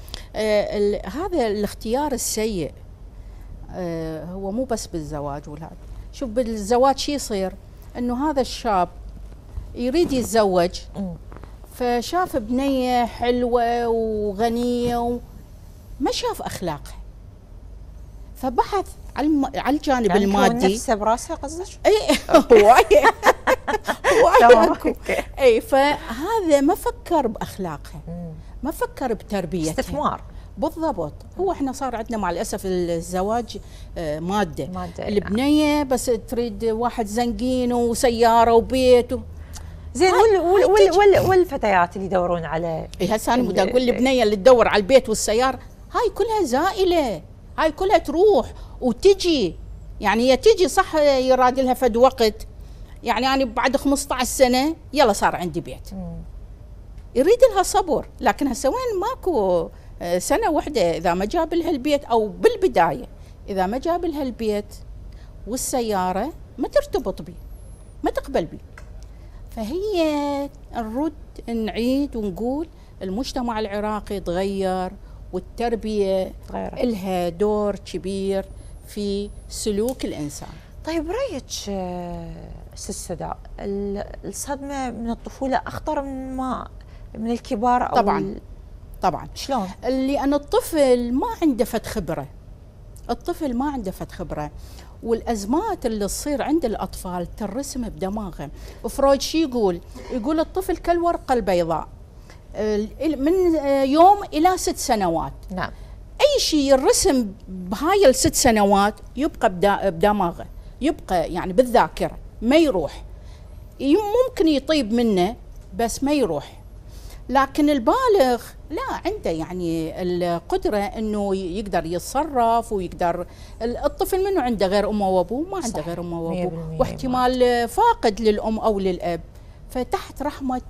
S3: آه هذا الاختيار السيء. آه هو مو بس بالزواج والهذا، شوف بالزواج شي يصير، انه هذا الشاب يريد يتزوج، فشاف بنيه حلوه وغنيه وما شاف اخلاقها، فبحث على الجانب يعني المادي.
S1: نفسه براسه قصدك؟
S3: اي هواي هواي. اي فهذا ما فكر باخلاقها، ما فكر بتربيتها،
S1: استثمار.
S3: بالضبط. هو احنا صار عندنا مع الاسف الزواج ماده, مادة البنيه بس تريد واحد زنقين وسياره وبيت و...
S1: زين. وال وال وال وال والفتيات اللي يدورون على
S3: اي هسه انا بدي اقول البنيه اللي تدور على البيت والسياره، هاي كلها زائله، هاي كلها تروح وتجي. يعني هي تجي صح، يراد لها فد وقت، يعني انا بعد خمسة عشر سنه يلا صار عندي بيت. مم. يريد لها صبر، لكن هسه وين ماكو سنة واحدة إذا ما جاب لها البيت، أو بالبداية إذا ما جاب لها البيت والسيارة ما ترتبط بي، ما تقبل بي. فهي نرد نعيد ونقول المجتمع العراقي تغير، والتربية
S1: تغيرت.
S3: لها دور كبير في سلوك الإنسان.
S1: طيب برأيك ست سداء، الصدمة من الطفولة أخطر من ما من الكبار أو
S3: طبعا طبعا
S1: شلون؟
S3: لأن الطفل ما عنده فد خبرة، الطفل ما عنده فد خبرة، والأزمات اللي تصير عند الأطفال ترسم بدماغه. فرويد شي يقول؟ يقول الطفل كالورقة البيضاء من يوم إلى ست سنوات.
S1: نعم.
S3: أي شيء يرسم بهاي الست سنوات يبقى بدماغه، يبقى يعني بالذاكرة، ما يروح. ممكن يطيب منه بس ما يروح. لكن البالغ لا، عنده يعني القدرة أنه يقدر يتصرف ويقدر. الطفل منه عنده غير أمه وأبوه، ما عنده غير أمه وأبوه، واحتمال فاقد للأم أو للأب، فتحت رحمة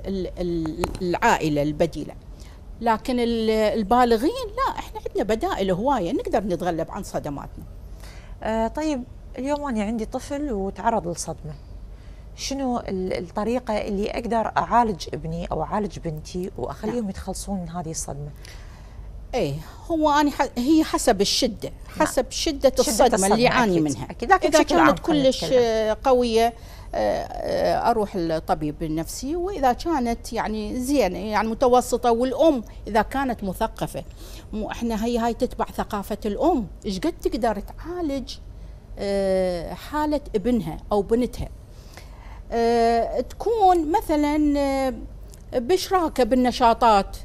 S3: العائلة البديلة. لكن البالغين لا، احنا عندنا بدائل هواية نقدر نتغلب عن صدماتنا.
S1: آه طيب اليوم أنا عندي طفل وتعرض لصدمة، شنو الطريقة اللي أقدر أعالج ابني أو أعالج بنتي وأخليهم نعم. يتخلصون من هذه الصدمة؟
S3: ايه، هو أنا هي حسب الشدة، حسب نعم. شدة, شدة الصدمة, الصدمة اللي يعاني منها.
S1: أكيد. لكن
S3: إذا كانت كلش قوية أروح الطبيب النفسي، وإذا كانت يعني زين يعني متوسطة، والأم إذا كانت مثقفة. مو إحنا هي هاي تتبع ثقافة الأم، إيش قد تقدر تعالج حالة ابنها أو بنتها. أه تكون مثلا أه بشراكه بالنشاطات،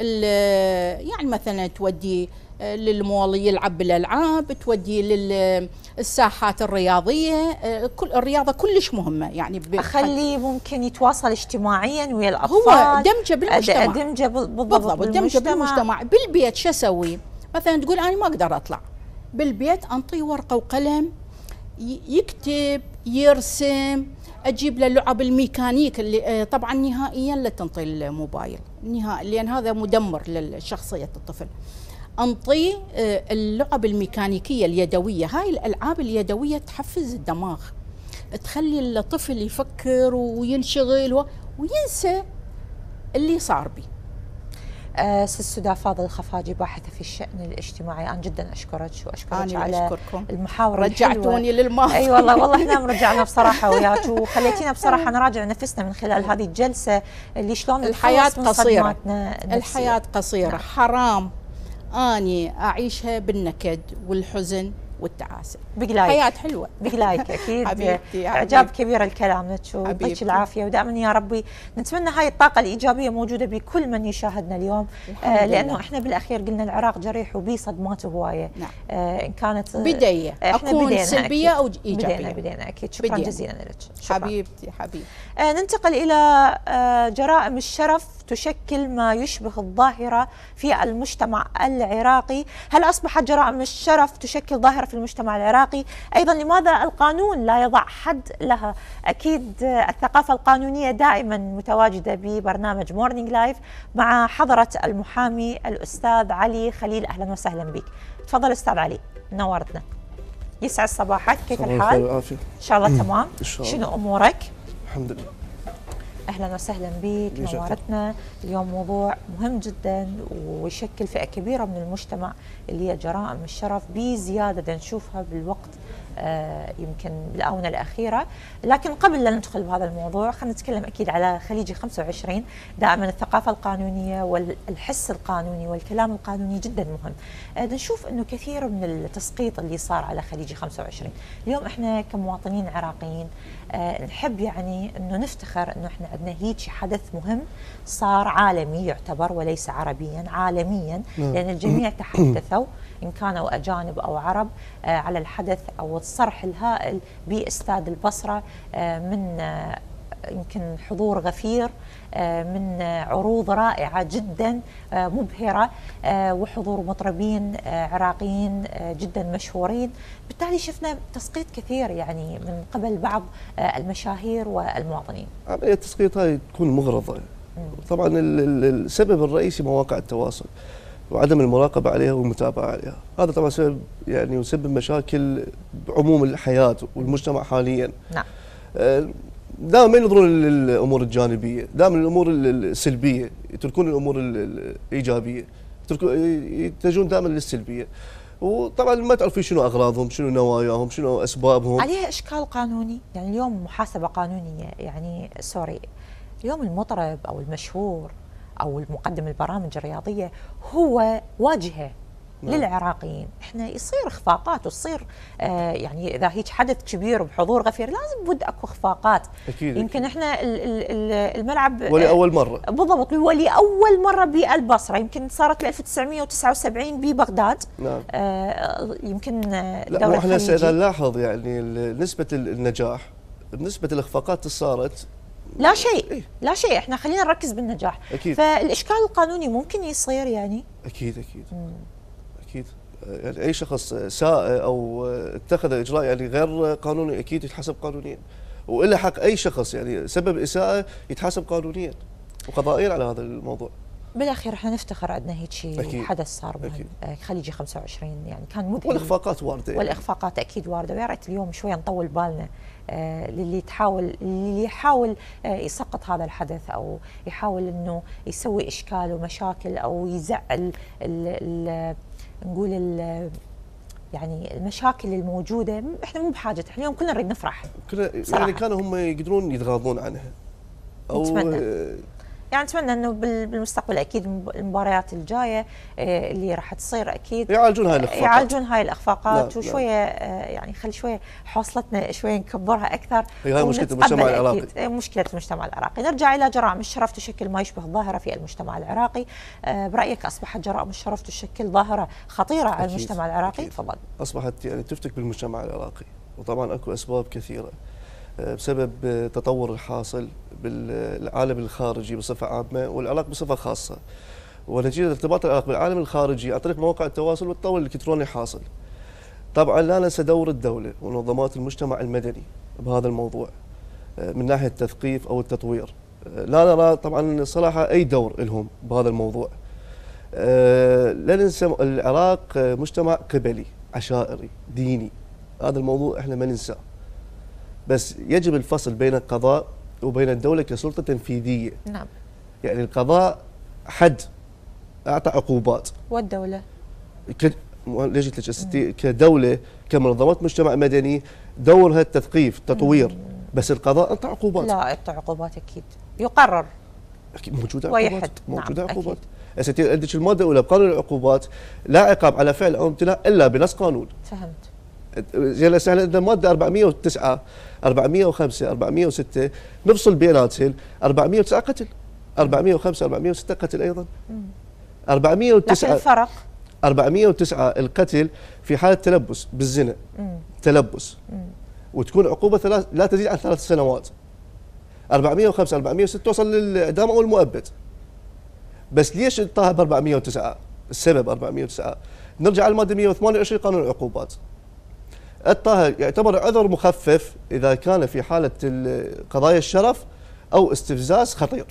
S3: يعني مثلا تودي أه للمول يلعب بالالعاب، تودي للساحات الرياضيه. أه كل الرياضه كلش مهمه، يعني
S1: اخليه ممكن يتواصل اجتماعيا ويا الاطفال،
S3: هو دمجه بالمجتمع،
S1: دمجه
S3: بالضبط، دمجه بالمجتمع. بالبيت شو اسوي؟ مثلا تقول انا ما اقدر اطلع، بالبيت انطيه ورقه وقلم يكتب، يرسم، اجيب له اللعب الميكانيك اللي طبعا نهائيا لا تنطي الموبايل نهائيا، لان هذا مدمر لشخصيه الطفل. انطيه اللعب الميكانيكيه اليدويه، هاي الالعاب اليدويه تحفز الدماغ، تخلي الطفل يفكر وينشغل وينسى اللي صار بي.
S1: آه ست سداء فاضل الخفاجي، باحثة في الشأن الاجتماعي، أنا جدا أشكرك وأشكرك على أشكركم. المحاورة
S3: رجعتوني للماضي.
S1: أي أيوة والله والله إحنا رجعنا بصراحة وياك، وخليتينا بصراحة نراجع نفسنا من خلال هذه الجلسة اللي شلون
S3: الحياة قصيرة،
S1: النفسية.
S3: الحياة قصيرة. نعم. حرام أني أعيشها بالنكد والحزن والتعاسة.
S1: بقلايك
S3: حياة حلوة.
S1: بقلايك أكيد.
S3: حبيبتي
S1: إعجاب كبير الكلام لك، ويعطيك العافية، ودائما يا ربي نتمنى هاي الطاقة الإيجابية موجودة بكل من يشاهدنا اليوم، آه لأنه إحنا بالأخير قلنا العراق جريح وبيه صدمات هواية.
S3: نعم.
S1: آه إن كانت
S3: بداية أكون سلبية أو إيجابية.
S1: بدينا بدينا أكيد. شكرا بدينا. جزيلا لك.
S3: حبيبتي حبيبتي.
S1: آه ننتقل إلى آه جرائم الشرف تشكل ما يشبه الظاهرة في المجتمع العراقي. هل أصبحت جرائم الشرف تشكل ظاهرة في المجتمع العراقي؟ أيضا لماذا القانون لا يضع حد لها؟ أكيد الثقافة القانونية دائما متواجدة ببرنامج مورنينج لايف مع حضرة المحامي الأستاذ علي خليل. أهلا وسهلا بك. تفضل أستاذ علي، نورتنا. يسعد صباحك، كيف الحال؟ إن شاء الله تمام. شنو أمورك؟
S9: الحمد لله.
S1: أهلا وسهلا بك، نورتنا. اليوم موضوع مهم جدا ويشكل فئة كبيرة من المجتمع اللي هي جرائم الشرف بزيادة نشوفها بالوقت آه يمكن بالآونة الأخيرة. لكن قبل لا ندخل بهذا الموضوع خلينا نتكلم أكيد على خليجي خمسة وعشرين. دائما الثقافة القانونية والحس القانوني والكلام القانوني جدا مهم. آه نشوف أنه كثير من التسقيط اللي صار على خليجي خمسة وعشرين اليوم إحنا كمواطنين عراقيين آه نحب يعني أنه نفتخر أنه إحنا عندنا هيك حدث مهم صار عالمي يعتبر وليس عربيا، عالميا، لأن الجميع تحدثوا إن كانوا أجانب أو عرب آه على الحدث أو الصرح الهائل باستاد البصرة آه من آه يمكن حضور غفير، آه من آه عروض رائعة جدا آه مبهرة، آه وحضور مطربين آه عراقيين آه جدا مشهورين. بالتالي شفنا تسقيط كثير يعني من قبل بعض آه المشاهير والمواطنين.
S9: عملية التسقيط هاي تكون مغرضة. طبعا السبب الرئيسي مواقع التواصل وعدم المراقبة عليها والمتابعة عليها، هذا طبعا سبب يعني يسبب مشاكل بعموم الحياة والمجتمع حاليا.
S1: نعم.
S9: دائما ما ينظرون للأمور الجانبية، دائما الأمور السلبية، يتركون الامور الايجابيه، يتجهون دائما للسلبيه. وطبعا ما تعرفين شنو اغراضهم، شنو نواياهم، شنو اسبابهم.
S1: عليها اشكال قانوني، يعني اليوم محاسبه قانونيه، يعني سوري اليوم المطرب او المشهور او المقدم البرامج الرياضيه هو واجهه نعم. للعراقيين، احنا يصير اخفاقات وتصير آه يعني اذا هيك حدث كبير بحضور غفير لازم بد اكو اخفاقات.
S9: اكيد
S1: يمكن
S9: أكيد.
S1: احنا الملعب
S9: ولاول مره
S1: بالضبط ولاول مره بالبصره، يمكن صارت ب ألف وتسعمئة وتسعة وسبعين ببغداد.
S9: نعم.
S1: آه يمكن
S9: لا احنا اذا نلاحظ يعني نسبه النجاح نسبه الاخفاقات صارت
S1: لا شيء إيه؟ لا شيء، احنا خلينا نركز بالنجاح.
S9: أكيد.
S1: فالاشكال القانوني ممكن يصير يعني
S9: اكيد اكيد مم. اكيد يعني اي شخص ساء او اتخذ اجراء يعني غير قانوني اكيد يتحاسب قانونيا، والا حق اي شخص يعني سبب اساءه يتحاسب قانونيا وقضائيا على هذا الموضوع.
S1: بالاخير احنا نفتخر عندنا هيك شيء حدث صار خليجي خمسة وعشرين يعني كان مذهل،
S9: والاخفاقات وارده يعني.
S1: والاخفاقات اكيد وارده، ويا ريت اليوم شويه نطول بالنا آه للي تحاول اللي يحاول آه يسقط هذا الحدث او يحاول انه يسوي اشكال ومشاكل او يزعل ال ال نقول ال يعني المشاكل الموجوده. احنا مو بحاجه، احنا اليوم كلنا نريد نفرح
S9: كلنا يعني كانوا هم يقدرون يتغاضون عنها او
S1: نتمنى. يعني نتمنى انه بالمستقبل اكيد المباريات الجايه اللي راح تصير اكيد
S9: يعالجون هاي الاخفاقات
S1: يعالجون هاي الاخفاقات
S9: لا
S1: وشويه
S9: لا.
S1: يعني خلي شويه حوصلتنا شويه نكبرها اكثر.
S9: هي هاي مشكله المجتمع العراقي،
S1: مشكله المجتمع العراقي. نرجع الى جرائم الشرف تشكل ما يشبه الظاهره في المجتمع العراقي. برايك اصبحت جرائم الشرف تشكل ظاهره خطيره على المجتمع العراقي؟ تفضل.
S9: اصبحت يعني تفتك بالمجتمع العراقي، وطبعا اكو اسباب كثيره بسبب التطور الحاصل بالعالم الخارجي بصفه عامه والعراق بصفه خاصه، ونتيجه ارتباط العراق بالعالم الخارجي عن طريق مواقع التواصل والتطور الالكتروني الحاصل. طبعا لا ننسى دور الدوله ومنظمات المجتمع المدني بهذا الموضوع من ناحيه التثقيف او التطوير. لا نرى طبعا صراحه اي دور لهم بهذا الموضوع. لا ننسى العراق مجتمع قبلي عشائري ديني، هذا الموضوع احنا ما ننساه، بس يجب الفصل بين القضاء وبين الدولة كسلطة تنفيذية.
S1: نعم.
S9: يعني القضاء حد أعطى عقوبات،
S1: والدولة
S9: ك... ليش قلت لك ستي كدولة كمنظمات مجتمع مدني دورها التثقيف التطوير، بس القضاء أعطى عقوبات.
S1: لا أعطى عقوبات أكيد، يقرر
S9: أكيد موجودة عقوبات
S1: ويحد.
S9: موجودة
S1: نعم.
S9: عقوبات. ستي عندك المادة الأولى بقانون العقوبات لا عقاب على فعل أو امتناع إلا بنص قانون.
S1: فهمت.
S9: جلس احنا عندنا ماده أربعمئة وتسعة أربعمئة وخمسة أربعمئة وستة نفصل بيناتهم أربعمئة وتسعة قتل، أربعمئة وخمسة أربعمئة وستة قتل ايضا. أربعمئة وتسعة
S1: لكن الفرق
S9: أربعمئة وتسعة القتل في حاله تلبس بالزنا.
S1: مم.
S9: تلبس
S1: مم.
S9: وتكون عقوبه ثلاث لا تزيد عن ثلاث سنوات. أربعمئة وخمسة أربعمئة وستة توصل للاعدام او المؤبد. بس ليش انطاها ب أربعمئة وتسعة؟ السبب أربعمئة وتسعة نرجع على الماده مئة وثمانية وعشرين قانون العقوبات. الطاهر يعتبر عذر مخفف إذا كان في حالة قضايا الشرف أو استفزاز خطير.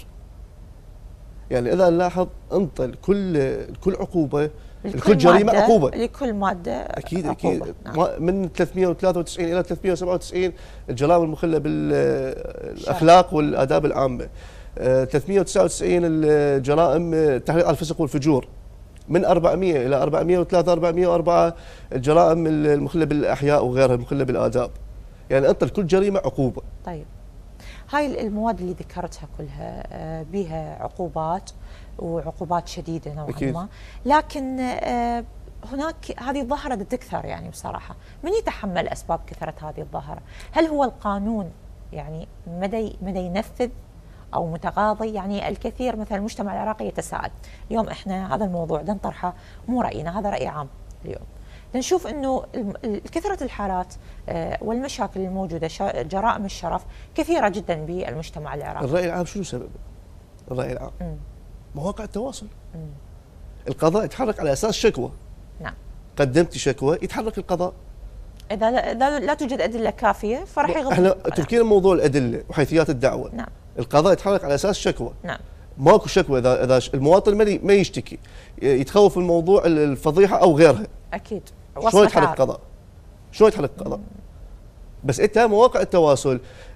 S9: يعني إذا نلاحظ انطل كل كل عقوبة لكل جريمة عقوبة
S1: لكل مادة
S9: أكيد
S1: عقوبة.
S9: أكيد.
S1: نعم.
S9: من ثلاثمئة وثلاثة وتسعين إلى ثلاثمئة وسبعة وتسعين الجرائم المخلة بالأخلاق والآداب العامة. ثلاثمئة وتسعة وتسعين الجرائم تحريض على الفسق والفجور. من أربعمئة إلى أربعمئة وثلاثة أربعمئة وأربعة الجرائم المخلة بالأحياء وغيرها المخلة بالآداب. يعني أنت لكل جريمة عقوبة.
S1: طيب هاي المواد اللي ذكرتها كلها بها عقوبات وعقوبات شديدة نوعا ما، لكن هناك هذه الظاهرة تكثر يعني بصراحة. من يتحمل أسباب كثرة هذه الظاهرة؟ هل هو القانون يعني مدى مدى ينفذ أو متغاضي؟ يعني الكثير مثلا المجتمع العراقي يتساءل اليوم، احنا هذا الموضوع نطرحه مو رأينا، هذا رأي عام اليوم، نشوف انه كثرة الحالات والمشاكل الموجودة جرائم الشرف كثيرة جدا بالمجتمع العراقي.
S9: الرأي العام شنو سبب؟ الرأي العام
S1: مم.
S9: مواقع التواصل.
S1: مم.
S9: القضاء يتحرك على أساس شكوى.
S1: نعم.
S9: قدمت شكوى يتحرك القضاء.
S1: إذا لا, إذا لا توجد أدلة كافية فرح يغضب.
S9: احنا تركينا موضوع الأدلة وحيثيات الدعوة.
S1: نعم.
S9: القضاء يتحرك على أساس شكوى.
S1: نعم.
S9: ماكو شكوى اذا اذا المواطن ما يشتكي يتخوف الموضوع الفضيحه او غيرها.
S1: اكيد.
S9: شلون يتحرك القضاء؟ شلون يتحرك القضاء؟ بس انت مواقع التواصل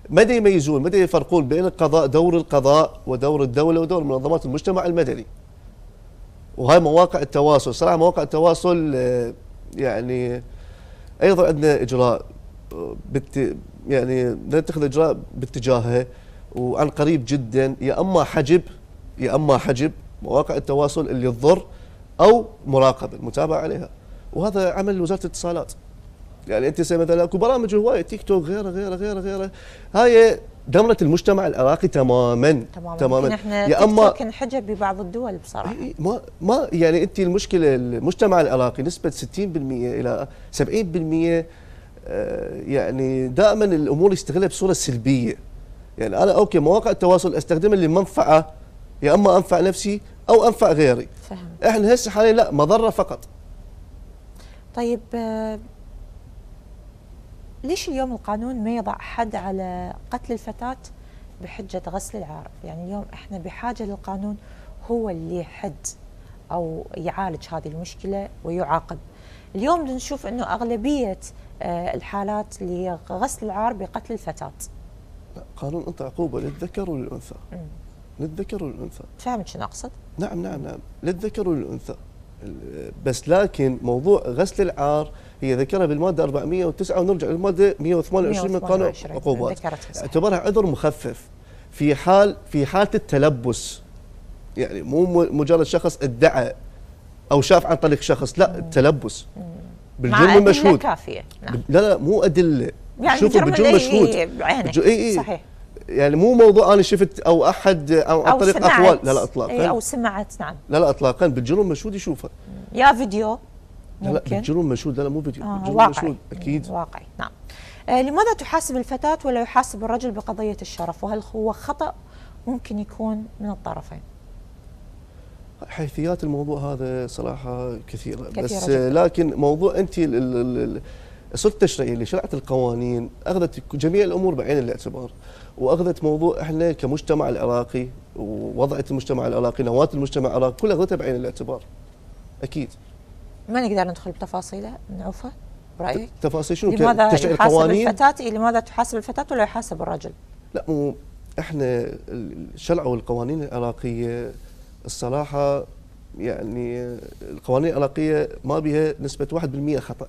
S9: مدى يميزون، مدى يفرقون بين القضاء، دور القضاء ودور الدوله ودور منظمات المجتمع المدني. وهاي مواقع التواصل، صراحه مواقع التواصل آه، يعني ايضا عندنا اجراء بت يعني نتخذ اجراء باتجاهها وعن قريب جدا، يا اما حجب يا اما حجب مواقع التواصل اللي تضر او مراقبه المتابعه عليها، وهذا عمل وزاره الاتصالات. يعني انت مثلا اكو برامج هوايه تيك توك غيره غيره غيره غيره، هاي دمرت المجتمع العراقي تماما
S1: تماما.
S9: تماما.
S1: احنا
S9: يا اما
S1: تيك توك انحجب ببعض الدول بصراحه.
S9: ما ما يعني انت المشكله المجتمع العراقي نسبه ستين بالمئة الى سبعين بالمئة آه، يعني دائما الامور يستغلها بصوره سلبيه. يعني انا اوكي مواقع التواصل استخدمها لمنفعه، يا اما انفع نفسي او انفع غيري.
S1: فهم.
S9: احنا هسه حاليا لا، مضره فقط.
S1: طيب آه، ليش اليوم القانون ما يضع حد على قتل الفتاة بحجة غسل العار؟ يعني اليوم احنا بحاجة للقانون هو اللي يحد او يعالج هذه المشكلة ويعاقب. اليوم نشوف انه اغلبية آه، الحالات لغسل العار بقتل الفتاة.
S9: لا، قانون انت عقوبه للذكر وللانثى.
S1: مم.
S9: للذكر وللانثى.
S1: فهمت شنو اقصد؟
S9: نعم نعم نعم، للذكر وللانثى. بس لكن موضوع غسل العار هي ذكرها بالماده أربعمئة وتسعة ونرجع للماده مئة وثمانية وعشرين من قانون العقوبات. اعتبرها عذر مخفف في حال في حاله التلبس، يعني مو مجرد شخص ادعى او شاف عن طريق شخص، لا التلبس بالجرم المشهود
S1: كافيه. نعم.
S9: لا لا مو ادله،
S1: يعني
S9: شوفوا بالجرم مشهود
S1: بعينك.
S9: اي اي
S1: صحيح.
S9: يعني مو موضوع انا شفت او احد او عن طريق اقوال، لا لا اطلاقا.
S1: اي او سمعت. نعم.
S9: لا لا اطلاقا، بالجرم مشهود يشوفه.
S1: يا فيديو
S9: لا لا بالجرم مشهود، لا لا مو فيديو،
S1: آه
S9: بالجرم
S1: واقعي.
S9: مشهود اكيد
S1: واقعي. نعم. آه لماذا تحاسب الفتاة ولا يحاسب الرجل بقضية الشرف؟ وهل هو خطأ ممكن يكون من الطرفين؟
S9: حيثيات الموضوع هذا صراحه كثيره,
S1: كثيرة
S9: بس
S1: جداً.
S9: لكن موضوع انت السلطه التشريعيه اللي شرعت القوانين اخذت جميع الامور بعين الاعتبار، واخذت موضوع احنا كمجتمع العراقي ووضعت المجتمع العراقي، نواه المجتمع العراقي كلها اخذتها بعين الاعتبار. اكيد.
S1: ما نقدر ندخل بتفاصيله نعوفه برايك؟
S9: تفاصيل شنو؟
S1: لماذا
S9: تشريع
S1: يحاسب
S9: القوانين؟
S1: الفتاة لماذا تحاسب الفتاة ولا يحاسب الرجل؟
S9: لا مو احنا الشرع والقوانين العراقيه الصراحه يعني القوانين العراقيه ما بها نسبه واحد بالمئة خطا،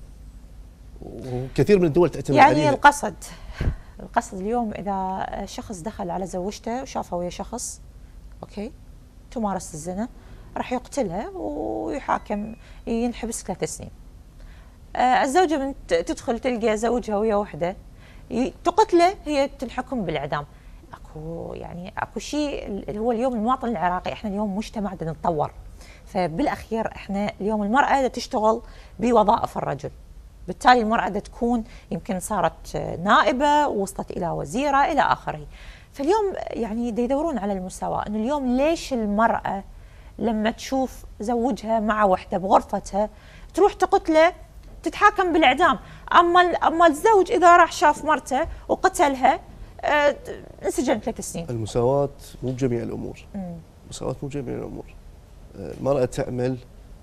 S9: وكثير من الدول تعتمد
S1: يعني
S9: عليها.
S1: يعني القصد القصد اليوم اذا شخص دخل على زوجته وشافها ويا شخص اوكي تمارس الزنا راح يقتلها ويحاكم ينحبس ثلاث سنين. آه الزوجه من تدخل تلقى زوجها ويا وحده تقتله هي تنحكم بالاعدام. اكو يعني اكو شيء اللي هو اليوم المواطن العراقي، احنا اليوم مجتمع بدنا نتطور، فبالاخير احنا اليوم المراه تشتغل بوظائف الرجل، بالتالي المرأة تكون يمكن صارت نائبة ووصلت إلى وزيرة إلى آخره. فاليوم يعني دا يدورون على المساواة، أنه اليوم ليش المرأة لما تشوف زوجها مع وحدة بغرفتها تروح تقتله تتحاكم بالإعدام، أما أما الزوج إذا راح شاف مرته وقتلها آه انسجن ثلاث سنين.
S9: المساواة مو بجميع الأمور. المساواة مو بجميع الأمور. المرأة تعمل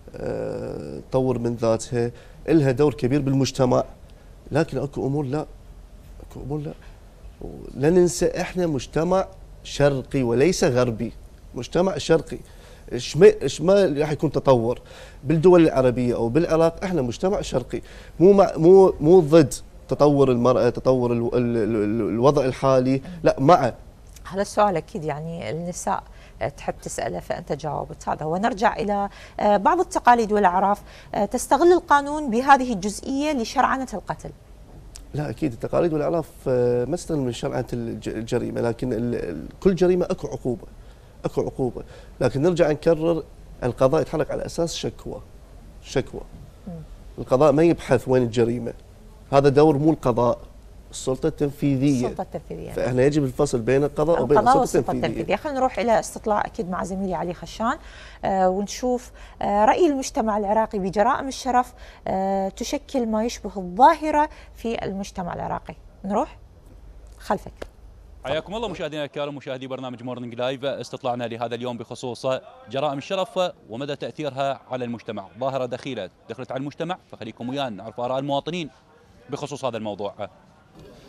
S9: تطور من ذاتها، إلها دور كبير بالمجتمع، لكن اكو امور لا اكو امور لا لا ننسى احنا مجتمع شرقي وليس غربي، مجتمع شرقي. ايش ما ايش ما راح يكون تطور بالدول العربيه او بالعراق، احنا مجتمع شرقي، مو مع مو مو ضد تطور المراه، تطور ال ال ال الوضع الحالي، لا معه.
S1: هذا السؤال اكيد يعني النساء تحب تسأله فأنت جاوبت هذا. ونرجع إلى بعض التقاليد والأعراف تستغل القانون بهذه الجزئية لشرعنة القتل.
S9: لا أكيد التقاليد والأعراف ما تستغل من شرعنة الجريمة، لكن كل جريمة أكو عقوبة، أكو عقوبة، لكن نرجع نكرر القضاء يتحرك على أساس شكوى. شكوى. القضاء ما يبحث وين الجريمة، هذا دور مو القضاء، السلطة التنفيذية.
S1: السلطة التنفيذية.
S9: فإحنا يجب الفصل بين القضاء وبين السلطة التنفيذية. التنفيذية.
S1: خلينا نروح إلى استطلاع أكيد مع زميلي علي خشان آه ونشوف آه رأي المجتمع العراقي بجرائم الشرف آه تشكل ما يشبه الظاهرة في المجتمع العراقي. نروح خلفك.
S10: حياكم الله مشاهدينا الكرام، مشاهدي برنامج مورنينج لايف. استطلعنا لهذا اليوم بخصوص جرائم الشرف ومدى تأثيرها على المجتمع، ظاهرة دخيلة دخلت على المجتمع، فخليكم ويانا نعرف آراء المواطنين بخصوص هذا الموضوع.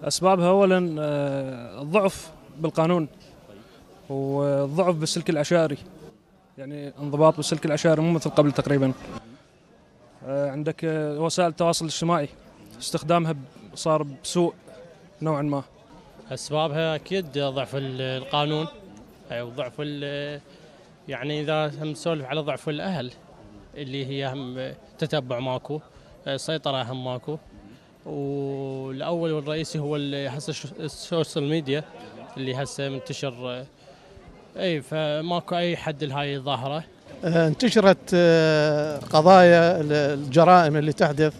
S11: أسبابها أولا آه، الضعف بالقانون والضعف بالسلك العشائري، يعني انضباط بالسلك العشائري مو مثل قبل تقريبا. آه، عندك آه، وسائل التواصل الاجتماعي استخدامها صار بسوء نوعا ما.
S12: أسبابها أكيد ضعف القانون أو ضعف يعني إذا هم نسولف على ضعف الأهل اللي هي هم تتبع ماكو، سيطرة هم ماكو، والأول والرئيسي هو اللي هسه السوشيال ميديا اللي هسه منتشر، أي فماكو أي حد لهاي الظاهرة.
S13: انتشرت قضايا الجرائم اللي تحدث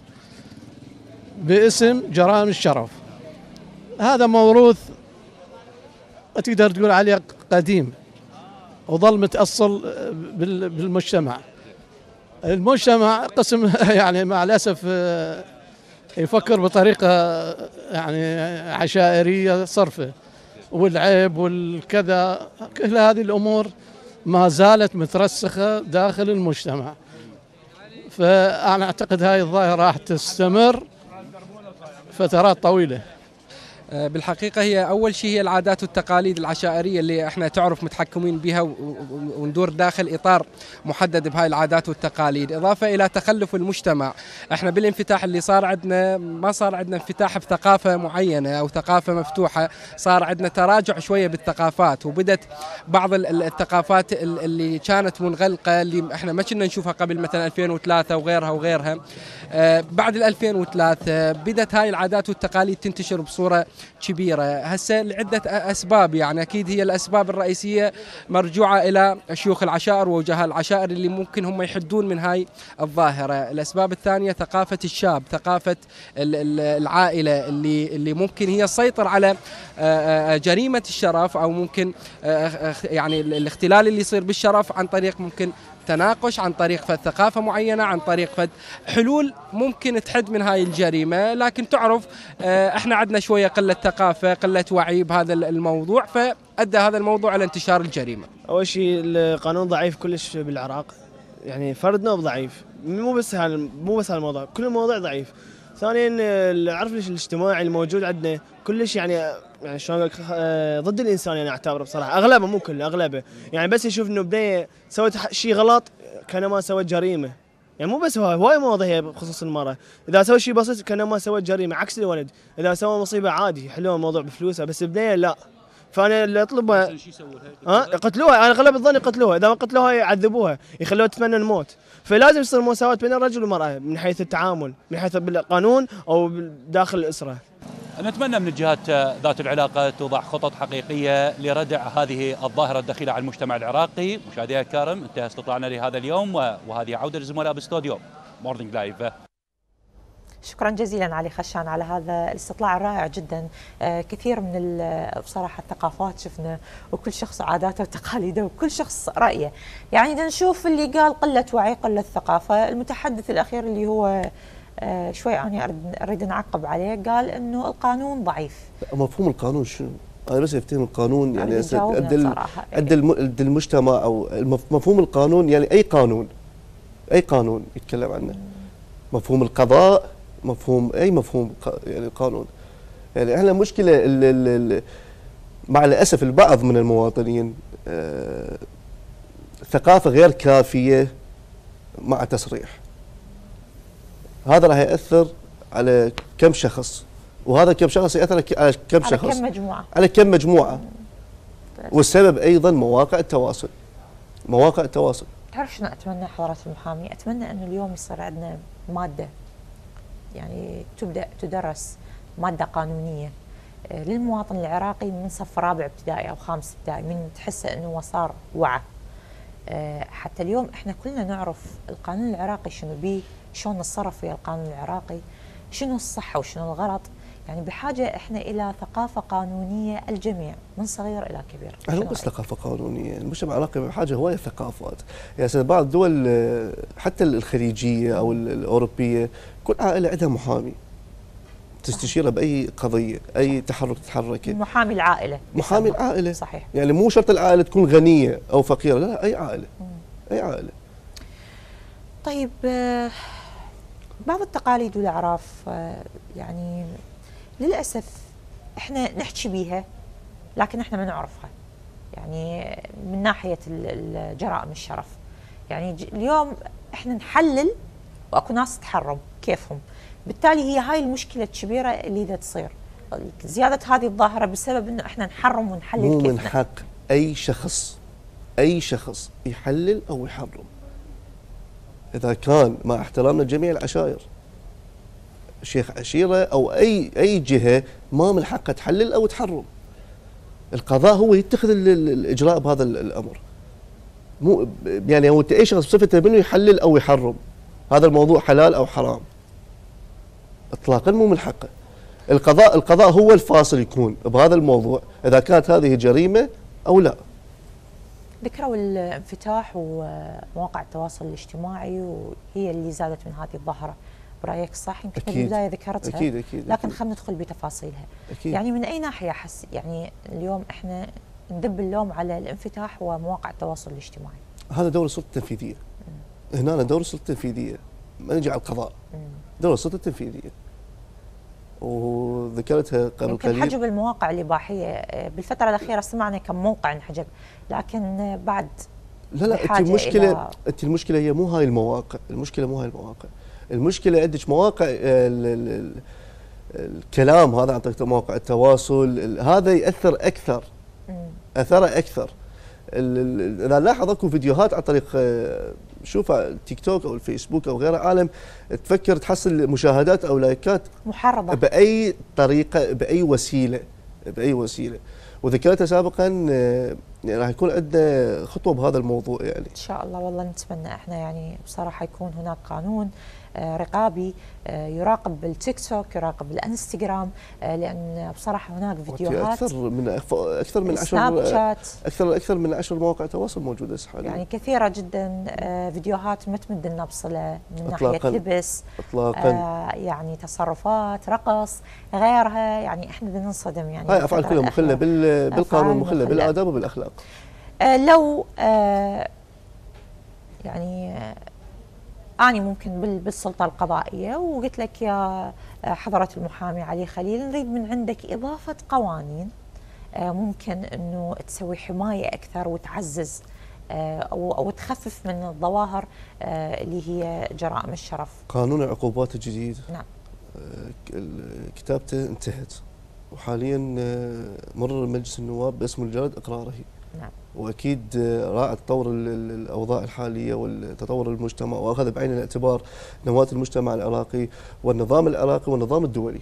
S13: باسم جرائم الشرف. هذا موروث تقدر تقول عليه قديم وظل متأصل بالمجتمع. المجتمع قسم يعني مع الأسف يفكر بطريقة يعني عشائرية صرفة، والعيب والكذا، كل هذه الأمور ما زالت مترسخة داخل المجتمع. فأنا أعتقد هاي الظاهرة راح تستمر فترات طويلة.
S14: بالحقيقة هي أول شيء هي العادات والتقاليد العشائرية اللي احنا تعرف متحكمين بها وندور داخل إطار محدد بهاي العادات والتقاليد، إضافة إلى تخلف المجتمع. احنا بالانفتاح اللي صار عندنا ما صار عندنا انفتاح بثقافة معينة أو ثقافة مفتوحة، صار عندنا تراجع شوية بالثقافات، وبدت بعض الثقافات اللي كانت منغلقة اللي احنا ما كنا نشوفها قبل مثلا ألفين وثلاثة وغيرها وغيرها. بعد ألفين وثلاثة بدت هاي العادات والتقاليد تنتشر بصورة كبيرة هسه لعدة أسباب. يعني أكيد هي الأسباب الرئيسية مرجوعة إلى شيوخ العشائر ووجهاء العشائر اللي ممكن هم يحدون من هاي الظاهرة. الأسباب الثانية ثقافة الشاب، ثقافة العائلة اللي اللي ممكن هي تسيطر على جريمة الشرف، أو ممكن يعني الاختلال اللي يصير بالشرف عن طريق ممكن تناقش، عن طريق فد ثقافة معينة، عن طريق فد حلول ممكن تحد من هاي الجريمة. لكن تعرف احنا عندنا شوية قلة ثقافة، قلة وعي بهذا الموضوع، فأدى هذا الموضوع إلى انتشار الجريمة.
S15: أول شيء القانون ضعيف كلش بالعراق، يعني فرد نوب ضعيف، مو بس هال مو بس هالموضوع، كل الموضوع ضعيف. ثانيا العرف الاجتماعي الموجود عندنا كلش يعني يعني شلون اقول ضد الانسان، يعني اعتبره بصراحه اغلبه مو كله اغلبه، يعني بس يشوف انه بنيه سوت شيء غلط كانما سوت جريمه. يعني مو بس هواي هواي مواضيع هي بخصوص المراه، اذا سوى شيء بسيط كانما سوت جريمه، عكس الولد اذا سوى مصيبه عادي يحلون الموضوع بفلوسه، بس البنيه لا. فانا اللي اطلبها ها يقتلوها، انا اغلب الظن يقتلوها، اذا ما قتلوها يعذبوها يخلوها تتمنى الموت. فلازم يصير مساواة بين الرجل والمرأة من حيث التعامل، من حيث بالقانون أو داخل الأسرة.
S10: نتمنى من الجهات ذات العلاقة توضع خطط حقيقية لردع هذه الظاهرة الدخيلة على المجتمع العراقي. مشاهدينا الكرام، انتهى استطلاعنا لهذا اليوم، وهذه عودة للزملاء باستوديو مورنينج لايف.
S1: شكرا جزيلا علي خشان على هذا الاستطلاع الرائع جدا. آه كثير من بصراحه الثقافات شفنا، وكل شخص عاداته وتقاليده وكل شخص رايه. يعني بدنا نشوف اللي قال قله وعي قله ثقافه. المتحدث الاخير اللي هو آه شوي انا اريد اريد نعقب عليه، قال انه القانون ضعيف.
S9: مفهوم القانون شنو؟ انا بس افتهم القانون يعني عند عند المجتمع او مفهوم القانون، يعني اي قانون اي قانون يتكلم عنه. مفهوم القضاء، مفهوم اي مفهوم يعني القانون. يعني احنا مشكله ال ال مع الاسف البعض من المواطنين آه ثقافه غير كافيه مع تصريح. هذا راح ياثر على كم شخص، وهذا كم شخص ياثر على كم شخص،
S1: على كم مجموعه
S9: على كم مجموعه. والسبب ايضا مواقع التواصل. مواقع التواصل.
S1: تعرف شنو اتمنى حضرة المحامي؟ اتمنى انه اليوم يصير عندنا ماده، يعني تبدأ تدرس مادة قانونية للمواطن العراقي من صف رابع ابتدائي أو خامس ابتدائي، من تحسه أنه صار وعى. حتى اليوم إحنا كلنا نعرف القانون العراقي شنو بيه، شلون نتصرف في القانون العراقي، شنو الصح وشنو الغلط. يعني بحاجة إحنا إلى ثقافة قانونية الجميع من صغير إلى كبير.
S9: مو بس ثقافة قانونية، المجتمع العراقي بحاجة هواية ثقافات. يعني بعض الدول حتى الخليجية أو الأوروبية كل عائلة عندها محامي تستشيره بأي قضية، أي تحرك تتحركه.
S1: محامي العائلة.
S9: محامي العائلة.
S1: صحيح.
S9: يعني مو شرط العائلة تكون غنية أو فقيرة، لا، أي عائلة. مم. أي عائلة.
S1: طيب بعض التقاليد والأعراف يعني للأسف احنا نحكي بيها لكن احنا ما نعرفها، يعني من ناحيه الجرائم الشرف. يعني اليوم احنا نحلل واكو ناس تحرم كيفهم، بالتالي هي هاي المشكله الكبيره اللي دا تصير، زياده هذه الظاهره بسبب انه احنا نحرم ونحلل
S9: مو
S1: كيفنا.
S9: من حق اي شخص اي شخص يحلل او يحرم، اذا كان مع احترامنا لجميع العشائر، شيخ عشيره او اي اي جهه ما من حقها تحلل او تحرم. القضاء هو يتخذ الاجراء بهذا الامر. مو يعني هو اي شخص بصفته منه يحلل او يحرم، هذا الموضوع حلال او حرام اطلاقا مو من حقه. القضاء القضاء هو الفاصل يكون بهذا الموضوع اذا كانت هذه جريمه او لا.
S1: ذكروا الانفتاح ومواقع التواصل الاجتماعي وهي اللي زادت من هذه الظاهره، برايك صح؟ يمكن بالبدايه ذكرتها
S9: أكيد أكيد
S1: لكن خلينا ندخل بتفاصيلها.
S9: أكيد.
S1: يعني من اي ناحيه احس يعني اليوم احنا ندب اللوم على الانفتاح ومواقع التواصل الاجتماعي؟
S9: هذا دور السلطه التنفيذيه. هنا دور السلطه التنفيذيه، ما نجي على القضاء. دور السلطه التنفيذيه. وذكرتها قبل قليل.
S1: يمكن حجب المواقع الاباحيه بالفتره الاخيره سمعنا كم موقع انحجب، لكن بعد
S9: لا لا انت المشكله انت المشكله هي مو هاي المواقع، المشكله مو هاي المواقع، المشكله عندك مواقع ال ال ال الكلام هذا عن طريق مواقع التواصل، هذا ياثر اكثر. اثره اكثر. اذا لاحظ اكو فيديوهات عن طريق شوف التيك توك او الفيسبوك او غيره، عالم تفكر تحصل مشاهدات او لايكات
S1: محرضه
S9: باي طريقه باي وسيله باي وسيله. وذكرتها سابقا يعني راح يكون عندنا خطوه بهذا الموضوع يعني
S1: ان شاء الله. والله نتمنى احنا يعني بصراحه يكون هناك قانون رقابي يراقب بالتيك توك، يراقب بالانستغرام، لان بصراحه هناك فيديوهات
S9: اكثر من اكثر من عشر
S1: سناب شات،
S9: اكثر اكثر من عشر مواقع تواصل موجوده حاليا،
S1: يعني كثيره جدا فيديوهات ما تمد لنا بصله من ناحيه لبس
S9: اطلاقا
S1: آه يعني تصرفات، رقص، غيرها. يعني احنا بدنا ننصدم يعني
S9: هاي افعال كلها مخله بالقانون، مخله بالاداب وبالاخلاق.
S1: آه لو آه يعني آه أنا ممكن بالسلطة القضائية وقلت لك يا حضرة المحامي علي خليل نريد من عندك إضافة قوانين ممكن أنه تسوي حماية أكثر وتعزز أو تخفف من الظواهر اللي هي جرائم الشرف.
S9: قانون العقوبات الجديد
S1: نعم
S9: كتابته انتهت وحاليا مر مجلس النواب باسم الجلد إقراره.
S1: نعم.
S9: واكيد راعى تطور الاوضاع الحاليه والتطور المجتمع، واخذ بعين الاعتبار نواه المجتمع العراقي والنظام العراقي والنظام الدولي.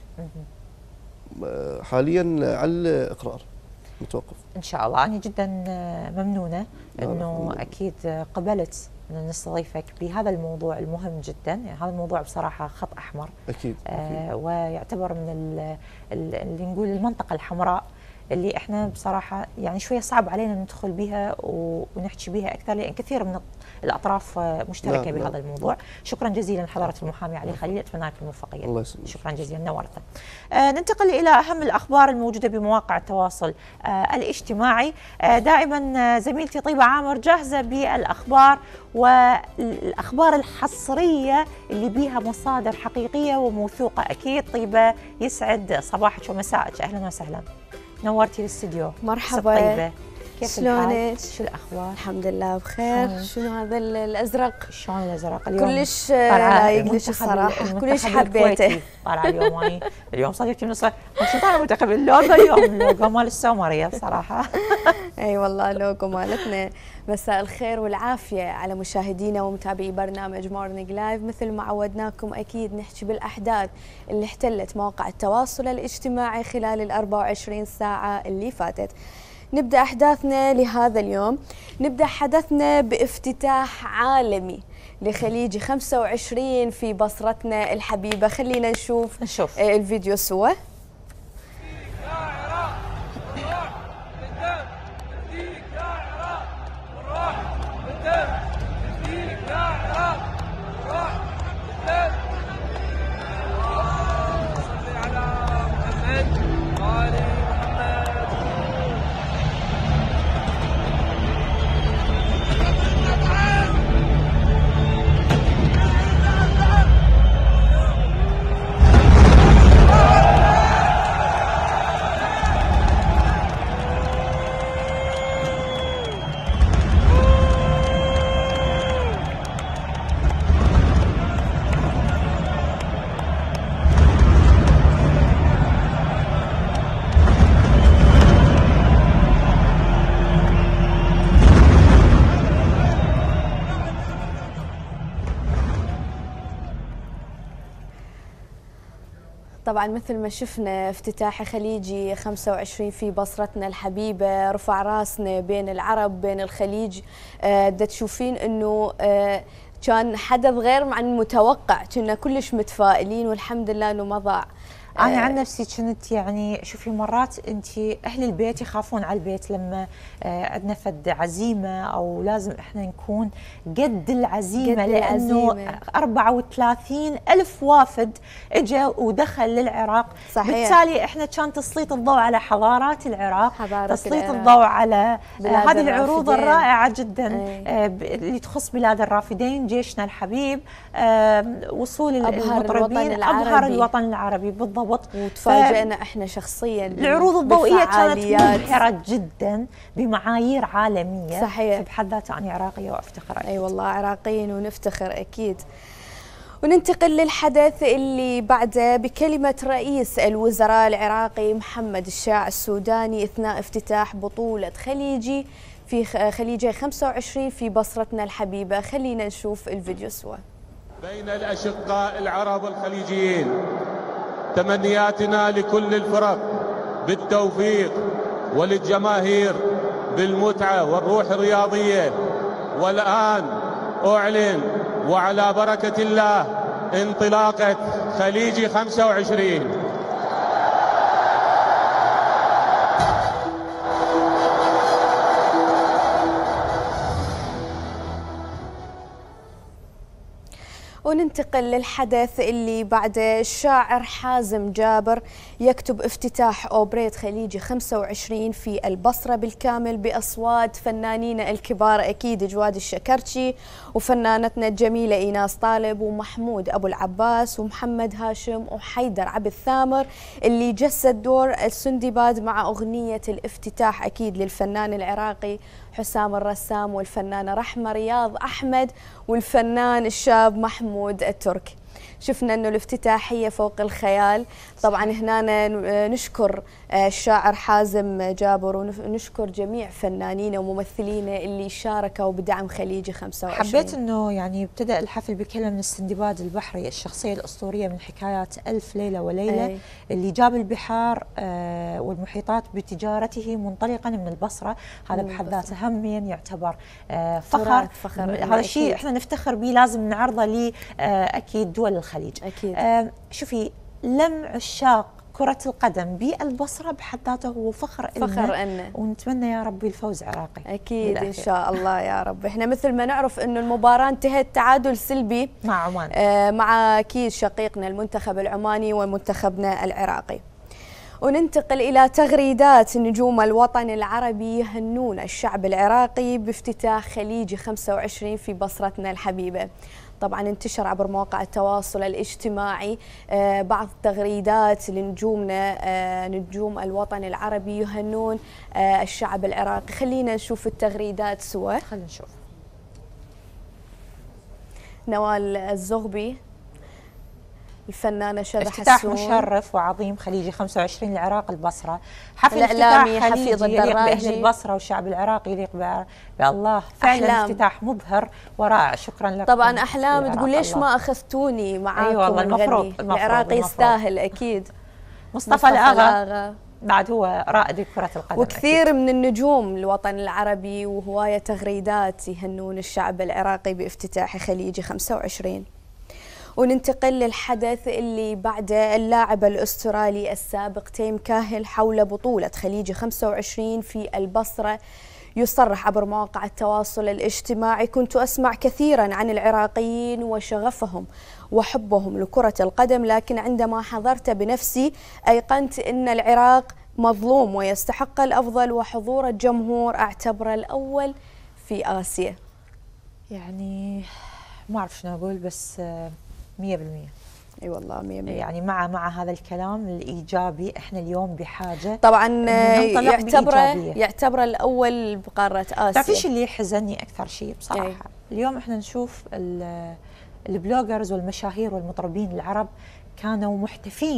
S9: حاليا على الاقرار متوقف
S1: ان شاء الله. انا جدا ممنونه انه اكيد قبلت ان نستضيفك بهذا الموضوع المهم جدا، يعني هذا الموضوع بصراحه خط احمر
S9: اكيد,
S1: أكيد. آه ويعتبر من اللي نقول المنطقه الحمراء اللي احنا بصراحه يعني شويه صعب علينا ندخل بها ونحكي بها اكثر، لان كثير من الاطراف مشتركه لا بهذا لا الموضوع. شكرا جزيلا حضره المحامي علي خليل، اتمنى لك الموفقيه.
S9: الله يسلمك.
S1: شكرا جزيلا، نورتنا. آه ننتقل الى اهم الاخبار الموجوده بمواقع التواصل آه الاجتماعي. آه دائما زميلتي طيبه عامر جاهزه بالاخبار والاخبار الحصريه اللي بيها مصادر حقيقيه وموثوقه. اكيد طيبه، يسعد صباحك ومساءك، اهلا وسهلا. نورتي الاستديو.
S16: مرحبا.
S1: طيبة. كيف
S16: شلونك؟
S1: شو الاخبار؟
S16: الحمد لله بخير. شلون. شنو هذا الازرق؟
S1: شلون الازرق اليوم؟
S16: كلش لايق لك الصراحه، كلش حبيته.
S1: طالعه اليوم اني اليوم صديقتي من الصبح شو طالعه منتخب اللوجو اليوم، اللوجو مال السومريه بصراحه.
S16: اي والله اللوجو مالتنا. مساء الخير والعافيه على مشاهدينا ومتابعي برنامج مورنينج لايف. مثل ما عودناكم اكيد نحكي بالاحداث اللي احتلت مواقع التواصل الاجتماعي خلال ال أربعة وعشرين ساعه اللي فاتت. نبدا احداثنا لهذا اليوم، نبدا حدثنا بافتتاح عالمي لخليج خمسة وعشرين في بصرتنا الحبيبه. خلينا نشوف
S1: نشوف
S16: الفيديو سوا. طبعا مثل ما شفنا افتتاح خليجي خمسة وعشرين في بصرتنا الحبيبة رفع راسنا بين العرب بين الخليج. آه دا تشوفين انه آه كان حدث غير عن المتوقع، كنا كلش متفائلين والحمد لله انه ما ضاع.
S1: أنا عن نفسي كنت يعني شوفي مرات أنت أهل البيت يخافون على البيت لما عندنا فد عزيمة أو لازم إحنا نكون قد العزيمة،
S16: قد
S1: لأنه
S16: العزيمة.
S1: أربعة وثلاثين ألف وافد إجا ودخل للعراق.
S16: صحيح.
S1: بالتالي إحنا كان تسليط الضوء على حضارات العراق،
S16: حضارة
S1: تسليط
S16: العراق.
S1: الضوء على هذه العروض
S16: الرافدين.
S1: الرائعة جدا
S16: أي.
S1: اللي تخص بلاد الرافدين، جيشنا الحبيب، وصول
S16: أبهر
S1: المطربين،
S16: الوطن العربي.
S1: أبهر الوطن العربي بالضبط.
S16: وتفاجئنا ف... احنا شخصيا
S1: العروض الضوئيه كانت مبهره جدا بمعايير عالميه.
S16: صحيح.
S1: بحد ذاتها انا عراقيه وافتخر أكيد.
S16: اي والله عراقيين ونفتخر اكيد. وننتقل للحدث اللي بعده بكلمه رئيس الوزراء العراقي محمد الشاع السوداني اثناء افتتاح بطوله خليجي في خليجي خمسة وعشرين في بصرتنا الحبيبه. خلينا نشوف الفيديو سوا.
S17: بين الاشقاء العرب الخليجيين تمنياتنا لكل الفرق بالتوفيق وللجماهير بالمتعة والروح الرياضية. والآن أعلن وعلى بركة الله انطلاقة خليجي خمسة وعشرين.
S16: وننتقل للحدث اللي بعده. الشاعر حازم جابر يكتب افتتاح أوبريت خليجي خمسة وعشرين في البصرة بالكامل بأصوات فنانينا الكبار أكيد جواد الشكرتشي وفنانتنا الجميلة إيناس طالب ومحمود أبو العباس ومحمد هاشم وحيدر عبد الثامر اللي جسد دور السندباد مع أغنية الافتتاح أكيد للفنان العراقي حسام الرسام والفنانة رحمة رياض أحمد والفنان الشاب محمود التركي. شفنا أنه الافتتاحية فوق الخيال. طبعا هنا نشكر الشاعر حازم جابر ونشكر جميع فنانينا وممثلينا اللي شاركوا بدعم خليجي خمسة وعشرين.
S1: حبيت أنه يعني ابتدأ الحفل بكلمة من السندباد البحري الشخصية الأسطورية من حكايات ألف ليلة وليلة. أي. اللي جاب البحار والمحيطات بتجارته منطلقا من البصرة. هذا بحد ذاته همين يعتبر فخر, فخر. هذا الشيء احنا نفتخر به لازم نعرضه ل أكيد دول الخليج.
S16: أكيد.
S1: آه شوفي لم عشاق كرة القدم بالبصرة بحد ذاته هو فخر إلنا،
S16: فخر إلنا،
S1: ونتمنى يا رب الفوز عراقي
S16: أكيد بالأخير. إن شاء الله يا رب. إحنا مثل ما نعرف إنه المباراة انتهت تعادل سلبي
S1: مع عمان
S16: آه مع أكيد شقيقنا المنتخب العماني ومنتخبنا العراقي. وننتقل إلى تغريدات نجوم الوطن العربي يهنون الشعب العراقي بافتتاح خليجي خمسة وعشرين في بصرتنا الحبيبة. طبعا انتشر عبر مواقع التواصل الاجتماعي بعض التغريدات لنجومنا نجوم الوطن العربي يهنون الشعب العراقي. خلينا نشوف التغريدات سوا.
S1: خلينا نشوف.
S16: نوال الزغبي الفنانة شذى حسون
S1: افتتاح مشرف وعظيم خليجي خمسة وعشرين العراق البصرة. حفل
S16: الإعلامي
S1: افتتاح
S16: حفيظ
S1: خليجي يليق بأهل
S16: الدراجي
S1: البصرة والشعب العراقي يليق بالله. فعلا
S16: أحلام.
S1: افتتاح مبهر ورائع. شكرا لكم.
S16: طبعا أحلام تقول ليش ما أخذتوني معاكم؟
S1: أي والله المفروض
S16: العراقي يستاهل أكيد.
S1: مصطفى الأغا بعد هو رائد كرة القدم.
S16: وكثير أكيد. من النجوم الوطن العربي وهواية تغريدات يهنون الشعب العراقي بافتتاح خليجي خمسة وعشرين. وننتقل للحدث اللي بعده. اللاعب الأسترالي السابق تيم كاهل حول بطولة خليجي خمسة وعشرين في البصرة يصرح عبر مواقع التواصل الاجتماعي: كنت أسمع كثيرا عن العراقيين وشغفهم وحبهم لكرة القدم، لكن عندما حضرت بنفسي أيقنت أن العراق مظلوم ويستحق الأفضل، وحضور الجمهور أعتبره الأول في آسيا.
S1: يعني ما أعرف شنو أقول بس مية بالمية.
S16: اي والله مية بالمية.
S1: يعني مع مع هذا الكلام الايجابي احنا اليوم بحاجه.
S16: طبعا يعتبره يعتبره الاول بقاره اسيا.
S1: تعرفيش اللي يحزنني اكثر شيء بصراحه؟ أي. اليوم احنا نشوف البلوجرز والمشاهير والمطربين العرب كانوا محتفين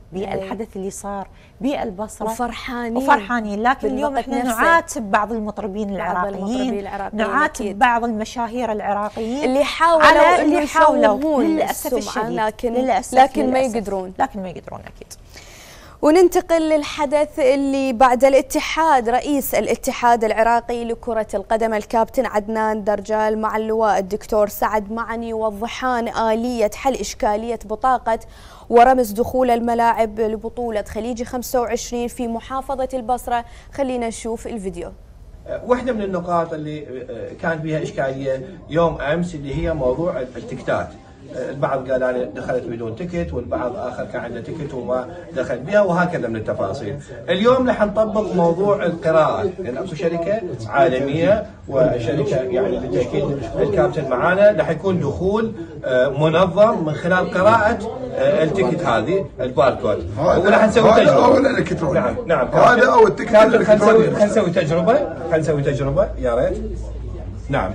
S1: بالحدث اللي صار بالبصره
S16: وفرحانين
S1: وفرحانين لكن اليوم
S16: بالوقت
S1: احنا
S16: نفسه.
S1: نعاتب بعض المطربين
S16: بعض
S1: العراقيين,
S16: المطربين العراقيين
S1: نعاتب
S16: أكيد.
S1: بعض المشاهير العراقيين
S16: اللي حاولوا
S1: على
S16: اللي
S1: اللي حاولوا
S16: حاولوا
S1: للاسف
S16: السمعة،
S1: الشديد
S16: لكن
S1: للأسف
S16: لكن ما
S1: للأسف
S16: يقدرون
S1: لكن ما يقدرون اكيد.
S16: وننتقل للحدث اللي بعد الاتحاد. رئيس الاتحاد العراقي لكرة القدم الكابتن عدنان درجال مع اللواء الدكتور سعد معني يوضحان آلية حل إشكالية بطاقة ورمز دخول الملاعب لبطولة خليجي خمسة وعشرين في محافظة البصرة. خلينا نشوف الفيديو.
S18: واحدة من النقاط اللي كان فيها إشكالية يوم أمس اللي هي موضوع التكتات. البعض قال انا دخلت بدون تكت، والبعض اخر كان عنده تكت وما دخل بها، وهكذا من التفاصيل. اليوم راح نطبق موضوع القراءه، لان يعني اكو شركه عالميه وشركه يعني بالتاكيد الكابتن معانا راح يكون دخول منظم من خلال قراءه التكت هذه الباركود، وراح نسوي تجربه.
S19: هذا او الالكتروني.
S18: نعم نعم
S19: هذا او التكت الالكتروني.
S18: خلينا نسوي تجربه، خلينا نسوي تجربه يا ريت. نعم.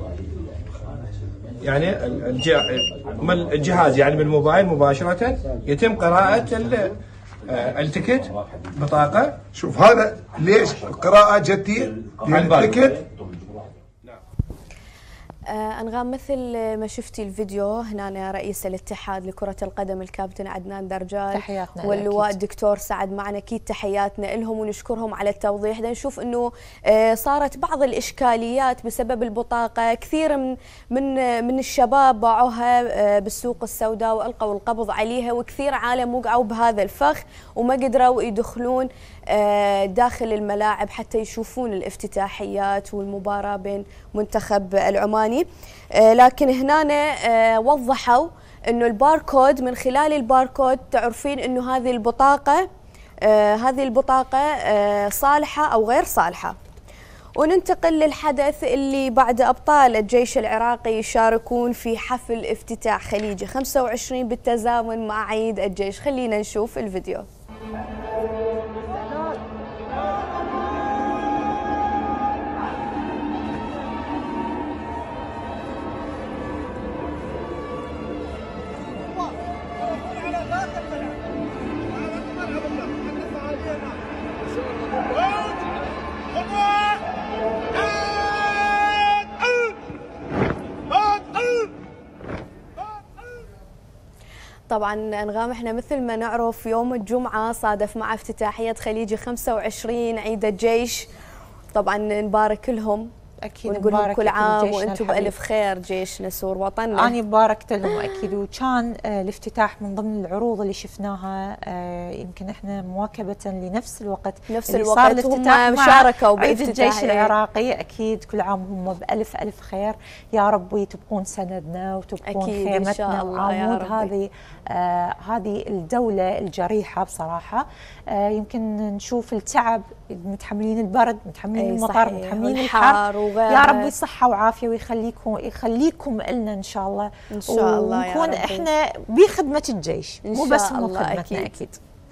S18: يعني الجهاز يعني بالموبايل مباشرة يتم قراءة التكت بطاقة.
S19: شوف هذا ليش قراءة جتي التكت.
S16: آه أنغام، مثل ما شفتي الفيديو هنا رئيس الاتحاد لكرة القدم الكابتن عدنان درجال واللواء الدكتور سعد معنا، أكيد تحياتنا لهم ونشكرهم على التوضيح. دا نشوف أنه آه صارت بعض الإشكاليات بسبب البطاقة، كثير من من من الشباب باعوها آه بالسوق السوداء وألقوا القبض عليها، وكثير عالم وقعوا بهذا الفخ وما قدروا يدخلون آه داخل الملاعب حتى يشوفون الافتتاحيات والمباراة بين منتخب العماني. آه لكن هنا آه وضحوا انه الباركود، من خلال الباركود تعرفين انه هذه البطاقة آه هذه البطاقة آه صالحة او غير صالحة. وننتقل للحدث اللي بعد ابطال الجيش العراقي يشاركون في حفل افتتاح خليجي خمسة وعشرين بالتزامن مع عيد الجيش. خلينا نشوف الفيديو. طبعا أنغام، احنا مثل ما نعرف يوم الجمعة صادف مع افتتاحية خليجي خمسة وعشرين عيد الجيش. طبعا نبارك لهم
S1: اكيد،
S16: ونقول لهم كل عام وانتم بالف خير، جيشنا سور وطننا.
S1: أنا باركت لهم اكيد. وكان آه الافتتاح من ضمن العروض اللي شفناها، آه يمكن احنا مواكبه لنفس الوقت
S16: نفس
S1: اللي
S16: الوقت
S1: صار الافتتاح
S16: هم شاركوا
S1: عيد الجيش
S16: بافتتاح
S1: العراقي. اكيد كل عام هم بالف الف خير، يا رب وتبقون سندنا وتبقون خيمتنا وعمود هذه آه هذه الدوله الجريحه بصراحه. آه يمكن نشوف التعب، متحملين البرد، متحملين المطر، متحملين الحر. يا رب صحة وعافية ويخليكم يخليكم لنا إن شاء الله،
S16: إن شاء الله
S1: ونكون إحنا بخدمة الجيش، مو بس هم خدمتنا.
S16: أكيد.
S1: أكيد.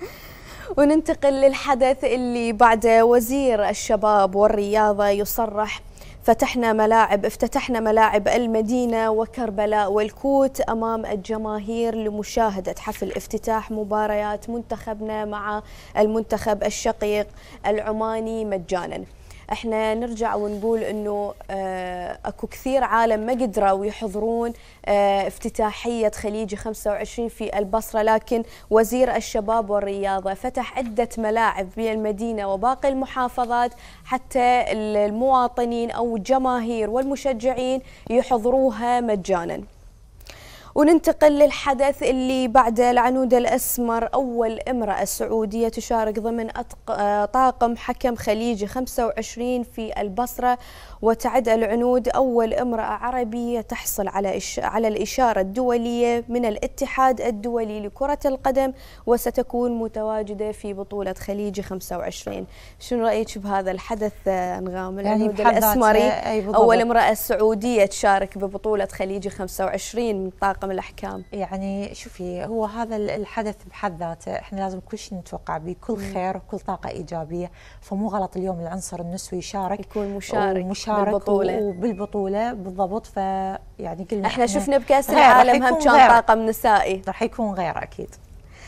S16: وننتقل للحدث اللي بعد وزير الشباب والرياضة يصرح فتحنا ملاعب افتتحنا ملاعب المدينة وكربلاء والكوت أمام الجماهير لمشاهدة حفل افتتاح مباريات منتخبنا مع المنتخب الشقيق العماني مجانا. احنا نرجع ونقول انه اه اكو كثير عالم ما قدروا يحضرون اه افتتاحية خليجي خمسة وعشرين في البصرة، لكن وزير الشباب والرياضة فتح عدة ملاعب بالمدينة وباقي المحافظات حتى المواطنين او الجماهير والمشجعين يحضروها مجانا. وننتقل للحدث اللي بعد العنود الأسمر، أول امرأة سعودية تشارك ضمن طاقم حكم خليجي خمسة وعشرين في البصرة، وتعد العنود أول امرأة عربية تحصل على على الإشارة الدولية من الاتحاد الدولي لكرة القدم، وستكون متواجدة في بطولة خليجي خمسة وعشرين. شنو رأيك بهذا الحدث أنغام؟ العنود يعني الأسمري أول امرأة سعودية تشارك ببطولة خليجي خمسة وعشرين من طاقم الأحكام.
S1: يعني شوفي، هو هذا الحدث بحد ذاته احنا لازم كل شيء نتوقع به، كل خير وكل طاقة إيجابية، فمو غلط اليوم العنصر النسوي يشارك،
S16: يكون مشارك,
S1: ومشارك بالبطولة. وبالبطولة بالضبط. فيعني قلنا
S16: احنا شفنا بكأس العالم هم كان طاقم نسائي،
S1: راح يكون غير أكيد.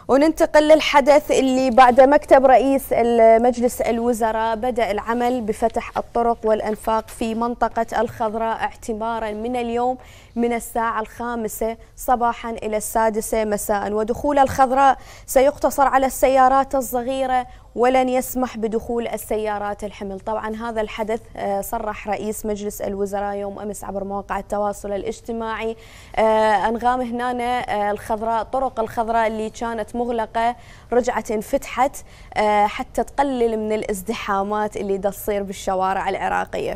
S16: وننتقل للحدث اللي بعد مكتب رئيس مجلس الوزراء بدأ العمل بفتح الطرق والأنفاق في منطقة الخضراء اعتبارا من اليوم من الساعة الخامسة صباحا إلى السادسة مساء. ودخول الخضراء سيقتصر على السيارات الصغيرة ولن يسمح بدخول السيارات الحمل. طبعا هذا الحدث صرح رئيس مجلس الوزراء يوم أمس عبر مواقع التواصل الاجتماعي أنغام هنا الخضراء طرق الخضراء اللي كانت مغلقة رجعت انفتحت حتى تقلل من الازدحامات اللي دا تصير بالشوارع العراقية.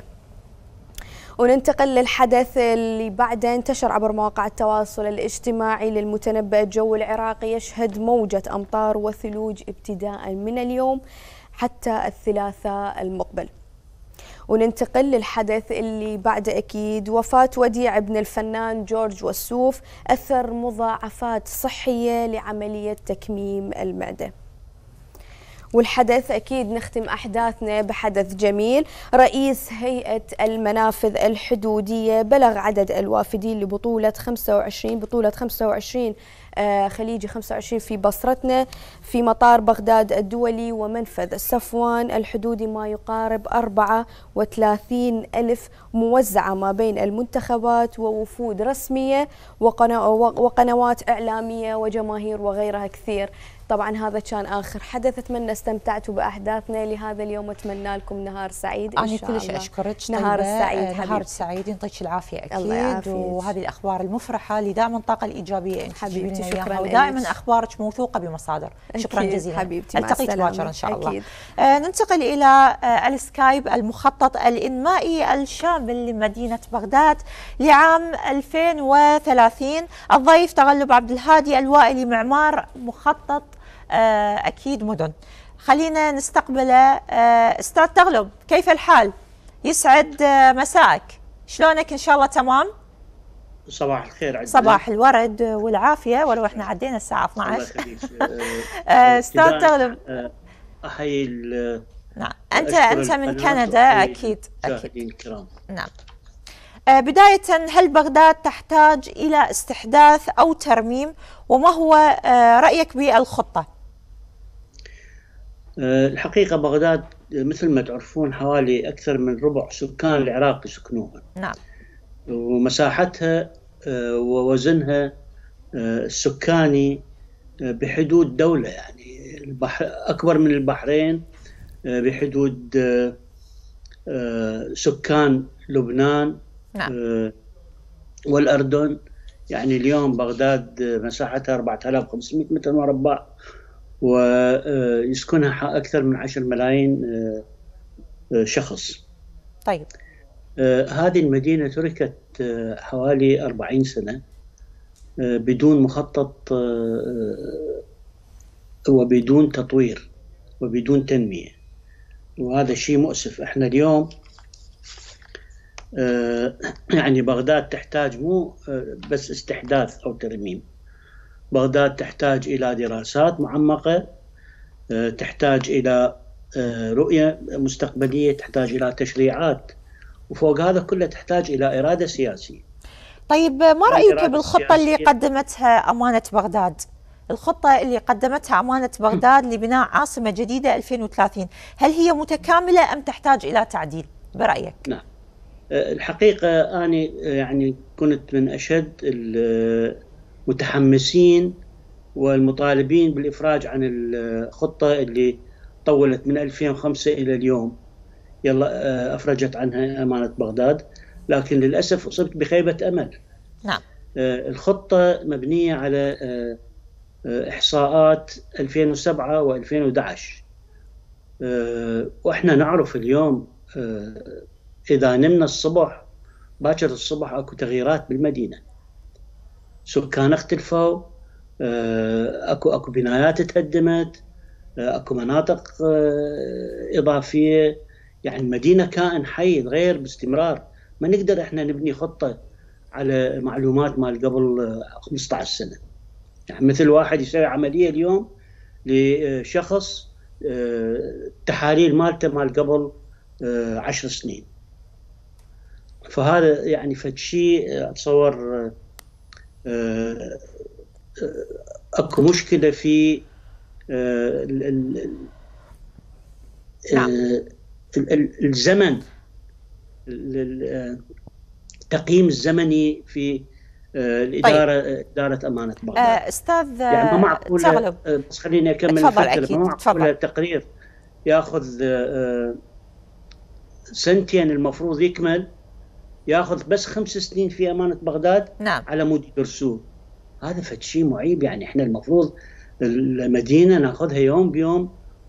S16: وننتقل للحدث اللي بعده انتشر عبر مواقع التواصل الاجتماعي للمتنبأ الجو العراقي يشهد موجة أمطار وثلوج ابتداء من اليوم حتى الثلاثاء المقبل. وننتقل للحدث اللي بعده أكيد وفاة وديع ابن الفنان جورج وسوف أثر مضاعفات صحية لعملية تكميم المعدة. والحدث أكيد نختم أحداثنا بحدث جميل. رئيس هيئة المنافذ الحدودية بلغ عدد الوافدين لبطولة خمسة وعشرين بطولة خمسة وعشرين خليجي خمسة وعشرين في بصرتنا في مطار بغداد الدولي ومنفذ صفوان الحدودي ما يقارب أربعة وثلاثين ألف موزعة ما بين المنتخبات ووفود رسمية وقنوات إعلامية وجماهير وغيرها كثير. طبعا هذا كان آخر حدث، أتمنى استمتعتوا بأحداثنا لهذا اليوم، أتمنى لكم نهار سعيد إن شاء الله.
S1: أنا كلش أشكرك.
S16: نهار سعيد
S1: نهار سعيد يعطيك العافية أكيد. الله يعافيك. وهذه الأخبار المفرحة اللي دائما الطاقة الإيجابية أنت
S16: حبيبتي، شكرا.
S1: ودائما أخبارك موثوقة بمصادر. شكرا جزيلا
S16: حبيبتي،
S1: التقيك باكر إن شاء الله.
S16: أكيد.
S1: آه ننتقل إلى آه السكايب المخطط الإنمائي الشامل لمدينة بغداد لعام ألفين وثلاثين. الضيف تغلب عبد الهادي الوائلي معمار مخطط أكيد مدن. خلينا نستقبله. أستاذ تغلب، كيف الحال؟ يسعد مساءك، شلونك؟ إن شاء الله تمام؟
S20: صباح الخير عندنا.
S1: صباح الورد والعافية ولو إحنا عدينا الساعة اثنعش. الله يخليك. أستاذ تغلب،
S20: أحيي
S1: نعم أنت أنت من كندا أكيد
S20: أكيد الكرام.
S1: نعم. بداية، هل بغداد تحتاج إلى استحداث أو ترميم؟ وما هو رأيك بالخطة؟
S20: الحقيقة بغداد مثل ما تعرفون حوالي أكثر من ربع سكان العراق يسكنوها.
S1: نعم.
S20: ومساحتها ووزنها السكاني بحدود دولة، يعني البحر أكبر من البحرين بحدود سكان لبنان.
S1: نعم.
S20: والأردن. يعني اليوم بغداد مساحتها أربعة آلاف وخمسمئة متر مربع ويسكنها أكثر من عشرة ملايين شخص.
S1: طيب.
S20: هذه المدينة تركت حوالي أربعين سنة بدون مخطط وبدون تطوير وبدون تنمية، وهذا شيء مؤسف. احنا اليوم يعني بغداد تحتاج مو بس استحداث أو ترميم، بغداد تحتاج إلى دراسات معمقة، تحتاج إلى رؤية مستقبلية، تحتاج إلى تشريعات، وفوق هذا كله تحتاج إلى إرادة سياسية.
S1: طيب، ما رأيك بالخطة اللي قدمتها أمانة بغداد؟ الخطة اللي قدمتها أمانة بغداد لبناء عاصمة جديدة ألفين وثلاثين، هل هي متكاملة أم تحتاج إلى تعديل برأيك؟
S20: نعم. الحقيقة أنا يعني كنت من أشد المتحمسين والمطالبين بالإفراج عن الخطة اللي طولت من ألفين وخمسة إلى اليوم. يلا أفرجت عنها أمانة بغداد، لكن للأسف أصبت بخيبة أمل.
S1: نعم.
S20: الخطة مبنية على إحصاءات ألفين وسبعة وألفين وأحد عشر، وإحنا نعرف اليوم إذا نمنا الصبح باكر الصبح أكو تغييرات بالمدينة، سكان اختلفوا، أكو أكو بنايات تهدمت، أكو مناطق إضافية. يعني المدينة كائن حي يتغير باستمرار، ما نقدر إحنا نبني خطة على معلومات مال قبل خمسة عشر سنة. يعني مثل واحد يسوي عملية اليوم لشخص التحاليل مالته مال قبل عشر سنين. فهذا يعني فد شيء اتصور اكو مشكله في آه، ال- ال-
S1: نعم.
S20: آه، ال- ال- الزمن، ال- ال- آه، التقييم الزمني في آه، الاداره آه، اداره امانه
S1: آه،
S20: بغداد.
S1: استاذ
S20: يعني ما معقوله
S1: تغلب.
S20: آه، بس خليني اكمل
S1: تفضل
S20: الفكره.
S1: أكيد،
S20: ما معقوله
S1: تفضل.
S20: تقرير ياخذ آه، سنتين المفروض يكمل، ياخذ بس خمس سنين في امانه بغداد
S1: نعم.
S20: على مود يدرسوه. هذا فد شيء معيب. يعني احنا المفروض المدينه ناخذها يوم بيوم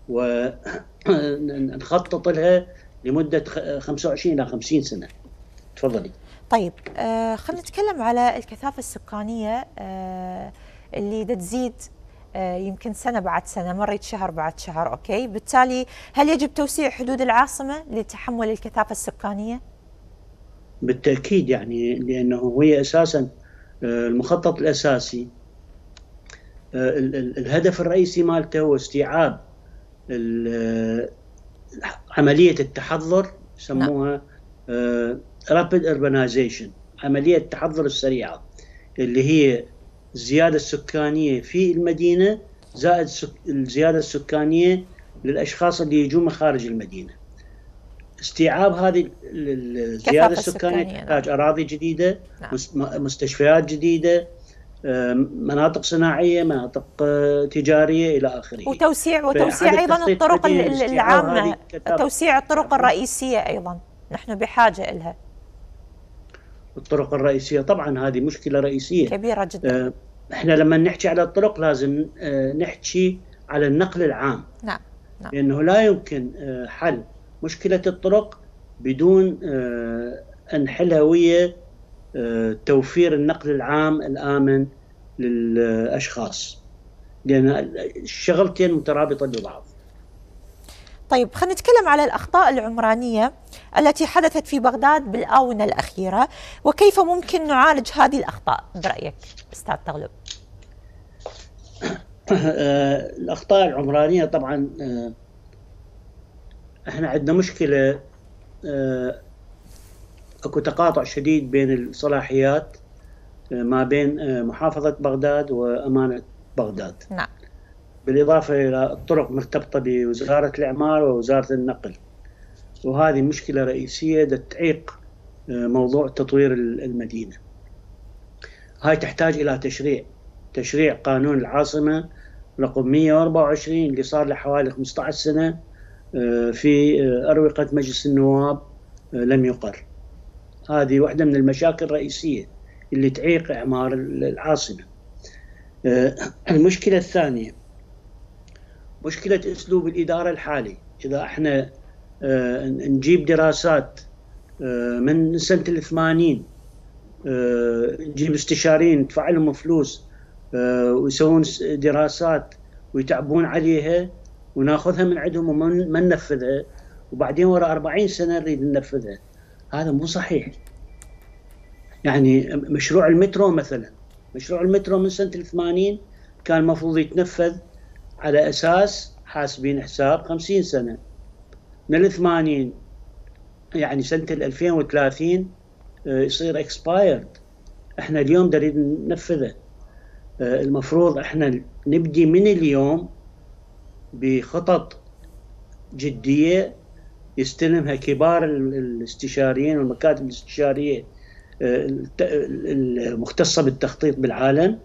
S20: ونخطط لها لمده خمسة وعشرين الى خمسين سنه. تفضلي.
S1: طيب آه خلينا نتكلم على الكثافة السكانية آه اللي دا تزيد آه يمكن سنة بعد سنة، مريت شهر بعد شهر، أوكي. بالتالي هل يجب توسيع حدود العاصمة لتحمل الكثافة السكانية؟
S20: بالتاكيد، يعني لانه هي اساسا آه، المخطط الاساسي آه، ال- ال- الهدف الرئيسي مالته هو استيعاب ال- آه، عمليه التحضر، يسموها رابيد urbanization، عمليه التحضر السريعه اللي هي الزياده السكانيه في المدينه زائد سك- الزياده السكانيه للاشخاص اللي يجون من خارج المدينه. استيعاب هذه ال- ال- الزياده السكانيه
S1: السكانية،
S20: تحتاج اراضي جديده،
S1: نعم.
S20: مس- م- مستشفيات جديده، آه، مناطق صناعيه، مناطق آه، تجاريه الى اخره.
S1: وتوسيع وتوسيع
S20: فإعادة
S1: أيضا
S20: تخطيط
S1: الطرق
S20: مدينة
S1: ال-
S20: لاستيعاب
S1: العامة،
S20: هذه الكثافة.
S1: توسيع الطرق الرئيسية أيضا نحن بحاجة إلها.
S20: الطرق الرئيسيه طبعا هذه مشكله رئيسيه
S1: كبيرة جدا.
S20: آه، احنا لما نحكي على الطرق لازم آه، نحكي على النقل العام،
S1: نعم نعم.
S20: لانه لا يمكن آه، حل مشكله الطرق بدون آه، ان نحلها ويا آه، توفير النقل العام الامن للاشخاص، لان الشغلتين مترابطه ببعض.
S1: طيب خلينا نتكلم على الأخطاء العمرانية التي حدثت في بغداد بالآونة الأخيرة، وكيف ممكن نعالج هذه الأخطاء برأيك أستاذ تغلب؟
S20: آه، الأخطاء العمرانية طبعا آه، احنا عندنا مشكلة، آه، اكو تقاطع شديد بين الصلاحيات آه، ما بين آه، محافظة بغداد وأمانة بغداد.
S1: نعم.
S20: بالإضافة إلى الطرق مرتبطة بوزارة الإعمار ووزارة النقل، وهذه مشكلة رئيسية تعيق آه، موضوع تطوير المدينة. هاي تحتاج إلى تشريع تشريع قانون العاصمة رقم مئة وأربعة وعشرين اللي صار له حوالي خمسة عشر سنة آه، في آه، أروقة مجلس النواب آه، لم يقر. هذه واحدة من المشاكل الرئيسية اللي تعيق إعمار العاصمة. آه، المشكلة الثانية مشكلة أسلوب الإدارة الحالي. إذا احنا آه، نجيب دراسات آه، من سنة الثمانين، آه، نجيب استشاريين ندفع لهم فلوس آه، ويسوون دراسات ويتعبون عليها وناخذها من عندهم وما ننفذها، وبعدين وراء أربعين سنة نريد ننفذها. هذا مو صحيح. يعني مشروع المترو مثلا، مشروع المترو من سنة الثمانين كان المفروض يتنفذ على أساس حاسبين حساب خمسين سنة. من الثمانين يعني سنة الألفين وثلاثين يصير expired. احنا اليوم نريد ننفذه. المفروض احنا نبدي من اليوم بخطط جدية يستلمها كبار الاستشاريين والمكاتب الاستشارية المختصة بالتخطيط بالعالم،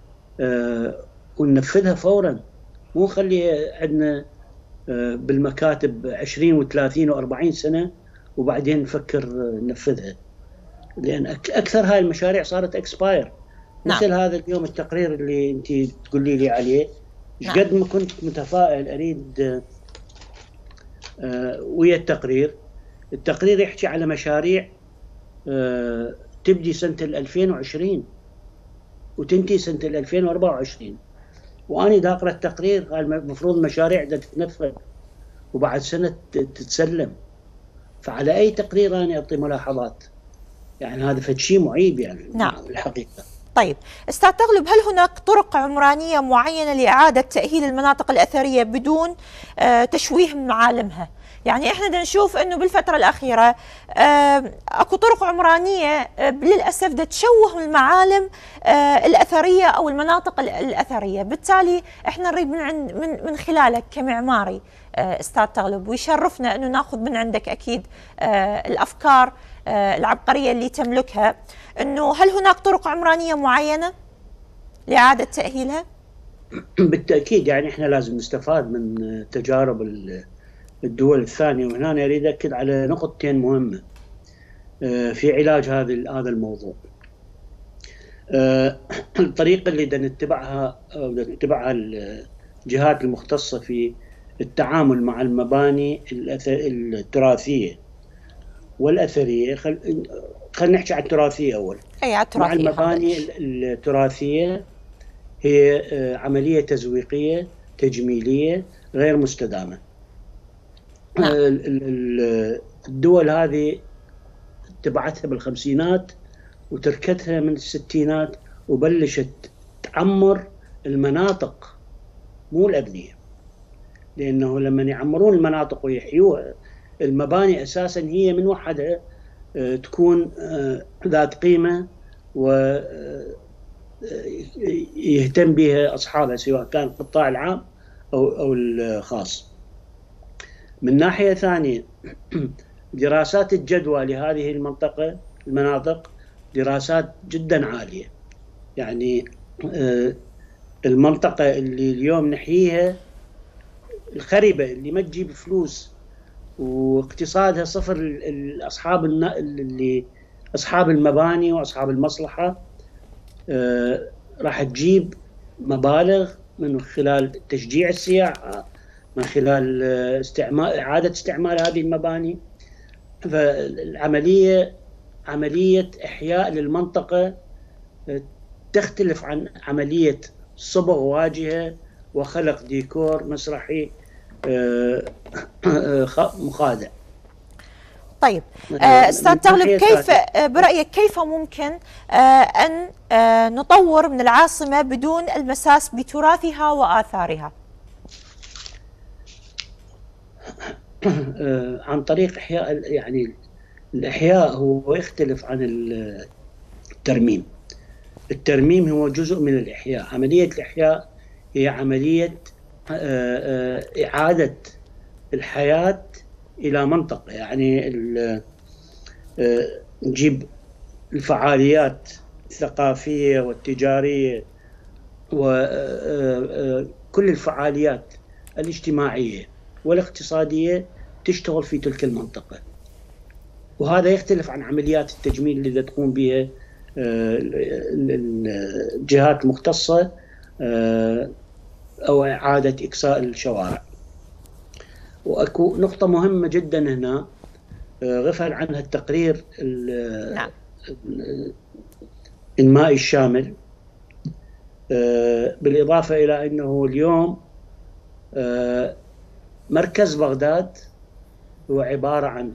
S20: وننفذها فورا، مو نخليها عندنا بالمكاتب عشرين وثلاثين وأربعين سنة وبعدين نفكر ننفذها. لأن أكثر هاي المشاريع صارت اكسباير.
S1: نعم.
S20: مثل هذا اليوم التقرير اللي أنت تقولي لي عليه، ايش قد ما كنت متفائل أريد ويا التقرير. التقرير يحكي على مشاريع تبدي سنة ألفين وعشرين وتنتهي سنة ألفين وأربعة وعشرين، وأنا دا أقرأ التقرير هاي المفروض مشاريع دا تتنفذ وبعد سنة تتسلم. فعلى أي تقرير أنا أعطي ملاحظات؟ يعني هذا فد شيء معيب يعني.
S1: نعم.
S20: الحقيقة.
S1: طيب استاذ تغلب، هل هناك طرق عمرانية معينة لإعادة تأهيل المناطق الأثرية بدون تشويه معالمها؟ يعني احنا بدنا نشوف انه بالفتره الاخيره اكو طرق عمرانيه للاسف بدها تشوه المعالم الاثريه او المناطق الاثريه، بالتالي احنا نريد من عند من من خلالك كمعماري استاذ تغلب، ويشرفنا انه ناخذ من عندك اكيد الافكار العبقريه اللي تملكها، انه هل هناك طرق عمرانيه معينه لاعاده تاهيلها؟
S20: بالتاكيد، يعني احنا لازم نستفاد من تجارب الدول الثانيه، وهنا أنا اريد اكد على نقطتين مهمه في علاج هذا هذا الموضوع. الطريقه اللي بدنا نتبعها او نتبعها الجهات المختصه في التعامل مع المباني التراثيه والاثريه، خل... خلينا نحكي عن التراثيه اول.
S1: اي على التراثيه.
S20: مع المباني التراثيه هي عمليه تزويقيه تجميليه غير مستدامه. نعم. الدول هذه اتبعتها بالخمسينات وتركتها من الستينات وبلشت تعمر المناطق مو الابنيه، لانه لما يعمرون المناطق ويحيوها المباني اساسا هي من وحدها تكون ذات قيمه ويهتم بها اصحابها سواء كان القطاع العام او او الخاص. من ناحيه ثانيه دراسات الجدوى لهذه المنطقه المناطق دراسات جدا عاليه، يعني المنطقه اللي اليوم نحييها الخريبه اللي ما تجيب فلوس واقتصادها صفر، اصحاب اللي اصحاب المباني واصحاب المصلحه راح تجيب مبالغ من خلال تشجيع السياحه، من خلال استعمال اعاده استعمال هذه المباني. فالعمليه عمليه احياء للمنطقه تختلف عن عمليه صبغ واجهه وخلق ديكور مسرحي مخادع.
S1: طيب استاذ تغلب، كيف برايك كيف ممكن ان نطور من العاصمه بدون المساس بتراثها واثارها؟
S20: عن طريق احياء، يعني الاحياء هو يختلف عن الترميم. الترميم هو جزء من الاحياء، عمليه الاحياء هي عمليه اعاده الحياه الى منطقه، يعني نجيب الفعاليات الثقافيه والتجاريه وكل الفعاليات الاجتماعيه والاقتصاديه تشتغل في تلك المنطقه، وهذا يختلف عن عمليات التجميل اللي تقوم بها الجهات المختصه او اعاده اكساء الشوارع. واكو نقطه مهمه جدا هنا غفل عنها التقرير
S1: نعم.
S20: المائي الشامل، بالاضافه الى انه اليوم مركز بغداد هو عباره عن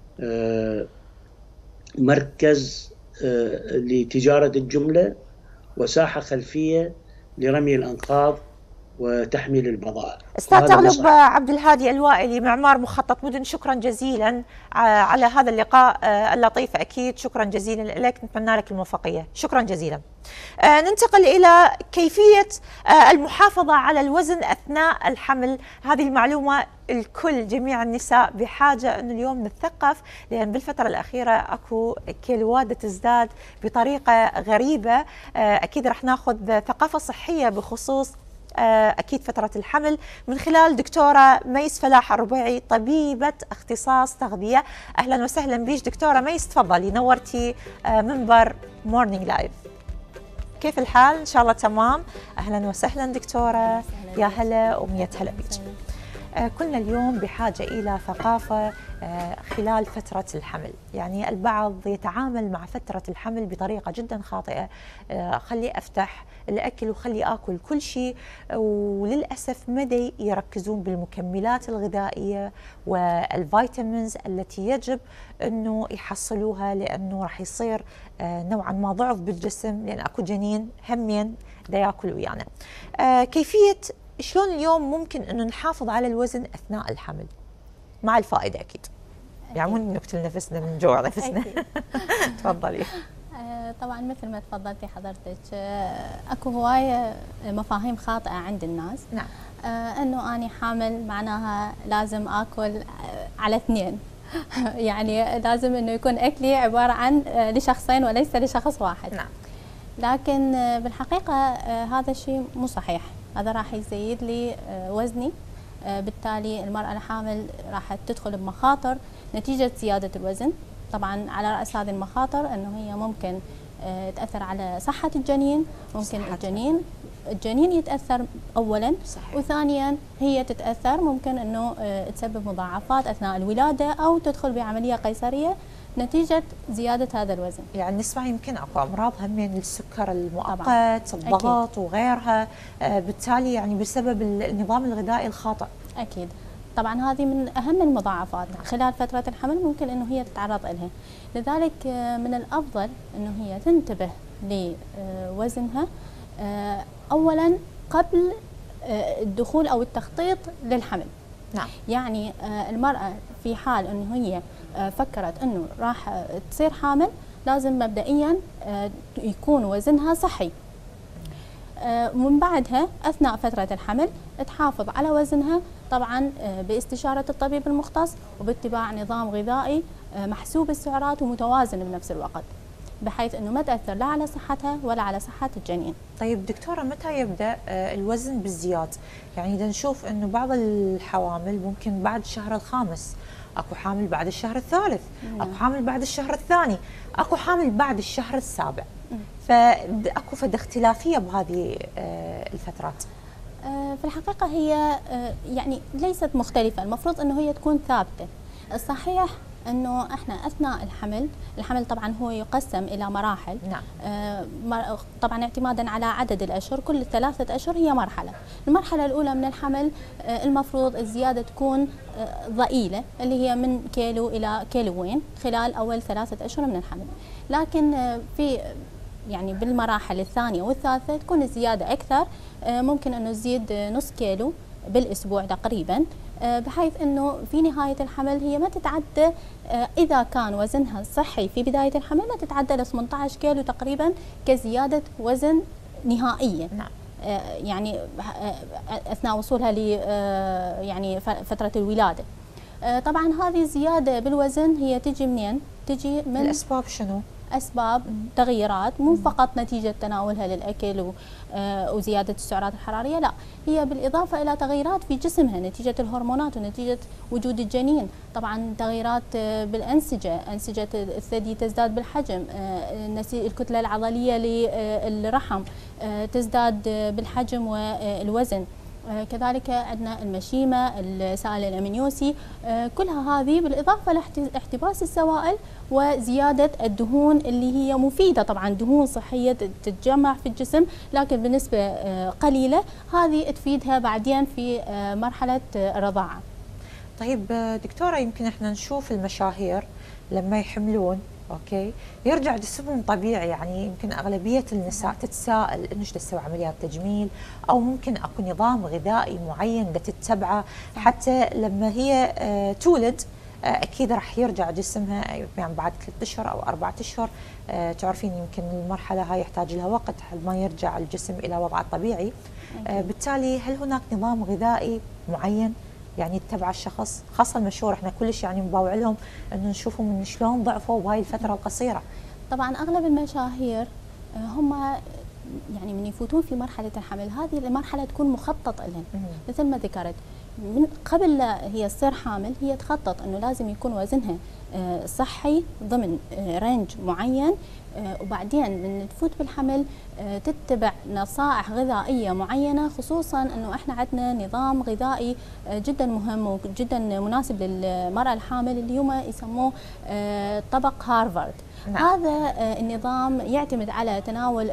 S20: مركز لتجاره الجمله وساحه خلفيه لرمي الانقاض وتحميل البضائع.
S1: استاذ تغلب عبد الهادي الوائلي، معمار مخطط مدن، شكرا جزيلا على هذا اللقاء اللطيف، اكيد شكرا جزيلا لك، نتمنى لك الموفقيه، شكرا جزيلا. ننتقل الى كيفيه المحافظه على الوزن اثناء الحمل. هذه المعلومه الكل جميع النساء بحاجه انه اليوم نتثقف، لان بالفتره الاخيره اكو كيلوات تزداد بطريقه غريبه. اكيد رح ناخذ ثقافه صحيه بخصوص أكيد فترة الحمل من خلال دكتورة ميس فلاح الربيعي، طبيبة اختصاص تغذية. أهلا وسهلا بيش دكتورة ميس، تفضلي، نورتي منبر مورنينج لايف. كيف الحال؟ إن شاء الله تمام. أهلا وسهلا دكتورة، يا هلا ومية هلا بيش. كلنا اليوم بحاجة إلى ثقافة خلال فترة الحمل، يعني البعض يتعامل مع فترة الحمل بطريقة جدا خاطئة، خلي أفتح الأكل وخلي أكل كل شيء، وللأسف مدى يركزون بالمكملات الغذائية والفيتامينز التي يجب أنه يحصلوها، لأنه راح يصير نوعا ما ضعف بالجسم، لأن أكو جنين همين دا يأكل ويانا. كيفية شلون اليوم ممكن أنه نحافظ على الوزن أثناء الحمل؟ مع الفائده اكيد. يعني مو نقتل نفسنا من جوع نفسنا. تفضلي.
S21: طبعا مثل ما تفضلتي حضرتك، اكو هوايه مفاهيم خاطئه عند الناس.
S1: نعم.
S21: انه اني حامل معناها لازم اكل على اثنين. يعني لازم انه يكون اكلي عباره عن لشخصين وليس لشخص واحد.
S1: نعم.
S21: لكن بالحقيقه هذا الشيء مو صحيح، هذا راح يزيد لي وزني، بالتالي المراه الحامل راح تدخل بمخاطر نتيجه زياده الوزن. طبعا على راس هذه المخاطر انه هي ممكن تاثر على صحه الجنين، ممكن صحة. الجنين الجنين يتاثر اولا. صحيح. وثانيا هي تتاثر، ممكن انه تسبب مضاعفات اثناء الولاده او تدخل بعمليه قيصريه نتيجه زياده هذا الوزن.
S1: يعني نسمع يمكن اكو امراض همين السكر المؤقت، الضغط وغيرها، بالتالي يعني بسبب النظام الغذائي الخاطئ.
S21: اكيد. طبعا هذه من اهم المضاعفات خلال فتره الحمل ممكن انه هي تتعرض لها، لذلك من الافضل انه هي تنتبه لوزنها اولا قبل الدخول او التخطيط للحمل.
S1: نعم.
S21: يعني المراه في حال انه هي فكرت انه راح تصير حامل لازم مبدئيا يكون وزنها صحي. ومن بعدها اثناء فتره الحمل تحافظ على وزنها، طبعا باستشاره الطبيب المختص وباتباع نظام غذائي محسوب السعرات ومتوازن بنفس الوقت، بحيث انه ما تاثر لا على صحتها ولا على صحه الجنين.
S1: طيب دكتوره، متى يبدا الوزن بالزياد؟ يعني اذا نشوف انه بعض الحوامل ممكن بعد الشهر الخامس، اكو حامل بعد الشهر الثالث، اكو حامل بعد الشهر الثاني، اكو حامل بعد الشهر السابع. فاكو فد اختلافيه بهذه الفترات.
S21: في الحقيقه هي يعني ليست مختلفه، المفروض انه هي تكون ثابته. الصحيح انه احنا اثناء الحمل، الحمل طبعا هو يقسم الى مراحل.
S1: نعم.
S21: آه طبعا اعتمادا على عدد الاشهر، كل ثلاثه اشهر هي مرحله. المرحله الاولى من الحمل آه المفروض الزياده تكون آه ضئيله، اللي هي من كيلو الى كيلوين خلال اول ثلاثه اشهر من الحمل. لكن آه في يعني بالمراحل الثانيه والثالثه تكون الزياده اكثر، آه ممكن انه تزيد نص كيلو بالاسبوع تقريبا، بحيث انه في نهايه الحمل هي ما تتعدى، اذا كان وزنها صحي في بدايه الحمل ما تتعدى ل ثمانية عشر كيلو تقريبا كزياده وزن نهائيه.
S1: نعم.
S21: يعني اثناء وصولها ل يعني فتره الولاده. طبعا هذه الزياده بالوزن هي تجي منين؟ تجي من
S1: الاسباب شنو؟
S21: اسباب تغييرات، مو فقط نتيجه تناولها للاكل وزياده السعرات الحراريه، لا، هي بالاضافه الى تغييرات في جسمها نتيجه الهرمونات ونتيجه وجود الجنين. طبعا تغييرات بالانسجه، انسجه الثدي تزداد بالحجم، الكتله العضليه للرحم تزداد بالحجم والوزن، كذلك عندنا المشيمه، السائل الامنيوسي، كلها هذه بالاضافه لاحتباس السوائل وزياده الدهون اللي هي مفيده، طبعا دهون صحيه تتجمع في الجسم لكن بنسبه قليله، هذه تفيدها بعدين في مرحله الرضاعه.
S1: طيب دكتوره، يمكن احنا نشوف المشاهير لما يحملون اوكي يرجع جسمهم طبيعي، يعني يمكن اغلبيه النساء تتساءل انه ايش تسوي عمليات تجميل، او ممكن اكو نظام غذائي معين تتبعه حتى لما هي آه تولد آه اكيد راح يرجع جسمها يعني بعد ثلاثة اشهر او أربعة اشهر. آه تعرفين يمكن المرحله هاي يحتاج لها وقت حتى ما يرجع الجسم الى وضعه الطبيعي. آه بالتالي هل هناك نظام غذائي معين يعني يتبع الشخص، خاصه المشهور احنا كلش يعني مباوع لهم انه نشوفهم من شلون ضعفوا بهاي الفتره القصيره؟
S21: طبعا اغلب المشاهير هم يعني من يفوتون في مرحله الحمل، هذه المرحله تكون مخطط لهم مثل ما ذكرت، من قبل لا هي تصير حامل هي تخطط انه لازم يكون وزنها صحي ضمن رينج معين، وبعدين من تفوت بالحمل تتبع نصائح غذائيه معينه، خصوصا انه احنا عندنا نظام غذائي جدا مهم وجدا مناسب للمراه الحامل اللي هم يسموه طبق هارفارد. نعم. هذا النظام يعتمد على تناول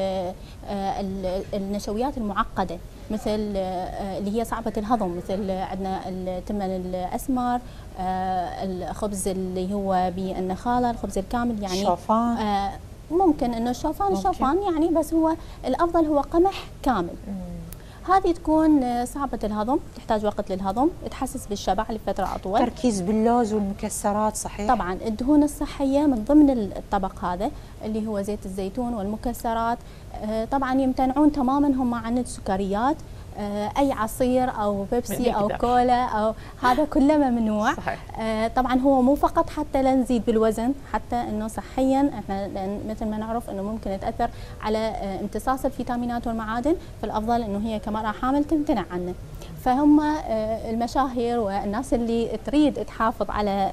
S21: النشويات المعقده مثل اللي هي صعبه الهضم، مثل عندنا التمن الاسمر، الخبز اللي هو بالنخاله، الخبز الكامل، يعني
S1: الشوفان،
S21: ممكن انه الشوفان الشوفان يعني، بس هو الافضل هو قمح كامل. هذه تكون صعبة الهضم، تحتاج وقت للهضم، تحسس بالشبع لفترة أطول.
S1: تركيز باللوز والمكسرات صحيح؟
S21: طبعا الدهون الصحية من ضمن الطبق هذا اللي هو زيت الزيتون والمكسرات، طبعا يمتنعون تماما هم عن السكريات، اي عصير او بيبسي او كولا او هذا كله ممنوع. صحيح. طبعا هو مو فقط حتى لا نزيد بالوزن، حتى انه صحيا احنا مثل ما نعرف انه ممكن يتاثر على امتصاص الفيتامينات والمعادن، فالافضل انه هي كمراه حامل تمتنع عنه. فهم المشاهير والناس اللي تريد تحافظ على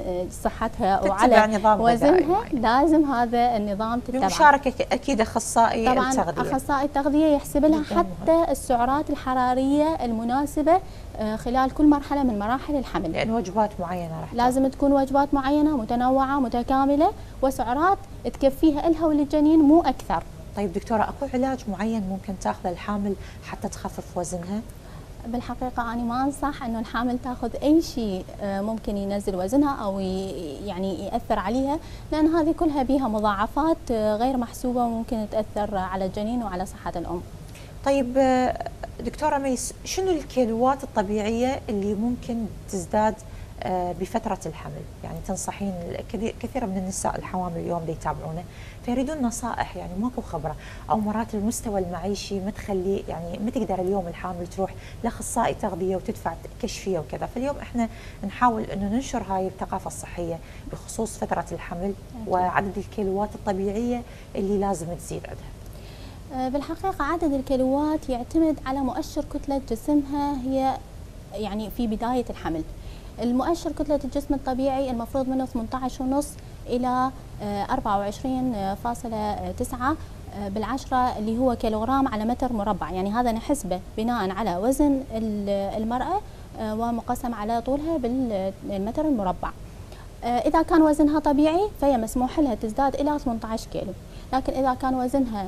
S21: صحتها وعلى وزنها لازم هذا النظام تتبعه
S1: بمشاركة أكيد أخصائي
S21: طبعا
S1: التغذية.
S21: أخصائي التغذية يحسب لها حتى السعرات الحرارية المناسبة خلال كل مرحلة من مراحل الحمل،
S1: لأن وجبات معينة راح
S21: لازم تكون وجبات معينة متنوعة متكاملة وسعرات تكفيها إلها وللجنين مو أكثر.
S1: طيب دكتورة، أكو علاج معين ممكن تاخذه الحامل حتى تخفف وزنها؟
S21: بالحقيقة أنا ما أنصح أنه الحامل تأخذ أي شيء ممكن ينزل وزنها أو يعني يأثر عليها، لأن هذه كلها بها مضاعفات غير محسوبة وممكن تأثر على الجنين وعلى صحة الأم.
S1: طيب دكتورة ميس، شنو الكيلوات الطبيعية اللي ممكن تزداد بفترة الحمل؟ يعني تنصحين كثير من النساء الحوامل اليوم اللي يتابعونا فيريدون نصائح، يعني ماكو خبرة أو مرات المستوى المعيشي ما تخلي يعني ما تقدر اليوم الحامل تروح لاخصائي تغذية وتدفع كشفية وكذا، فاليوم احنا نحاول انه ننشر هاي الثقافة الصحية بخصوص فترة الحمل وعدد الكيلوات الطبيعية اللي لازم تزيد عندها.
S21: بالحقيقة عدد الكيلوات يعتمد على مؤشر كتلة جسمها هي يعني في بداية الحمل. المؤشر كتلة الجسم الطبيعي المفروض منه ثمانية عشر ونص إلى أربعة وعشرين فاصلة تسعة بالعشرة اللي هو كيلوغرام على متر مربع، يعني هذا نحسبه بناء على وزن المرأة ومقسم على طولها بالمتر المربع. إذا كان وزنها طبيعي فهي مسموح لها تزداد إلى ثمانية عشر كيلو، لكن إذا كان وزنها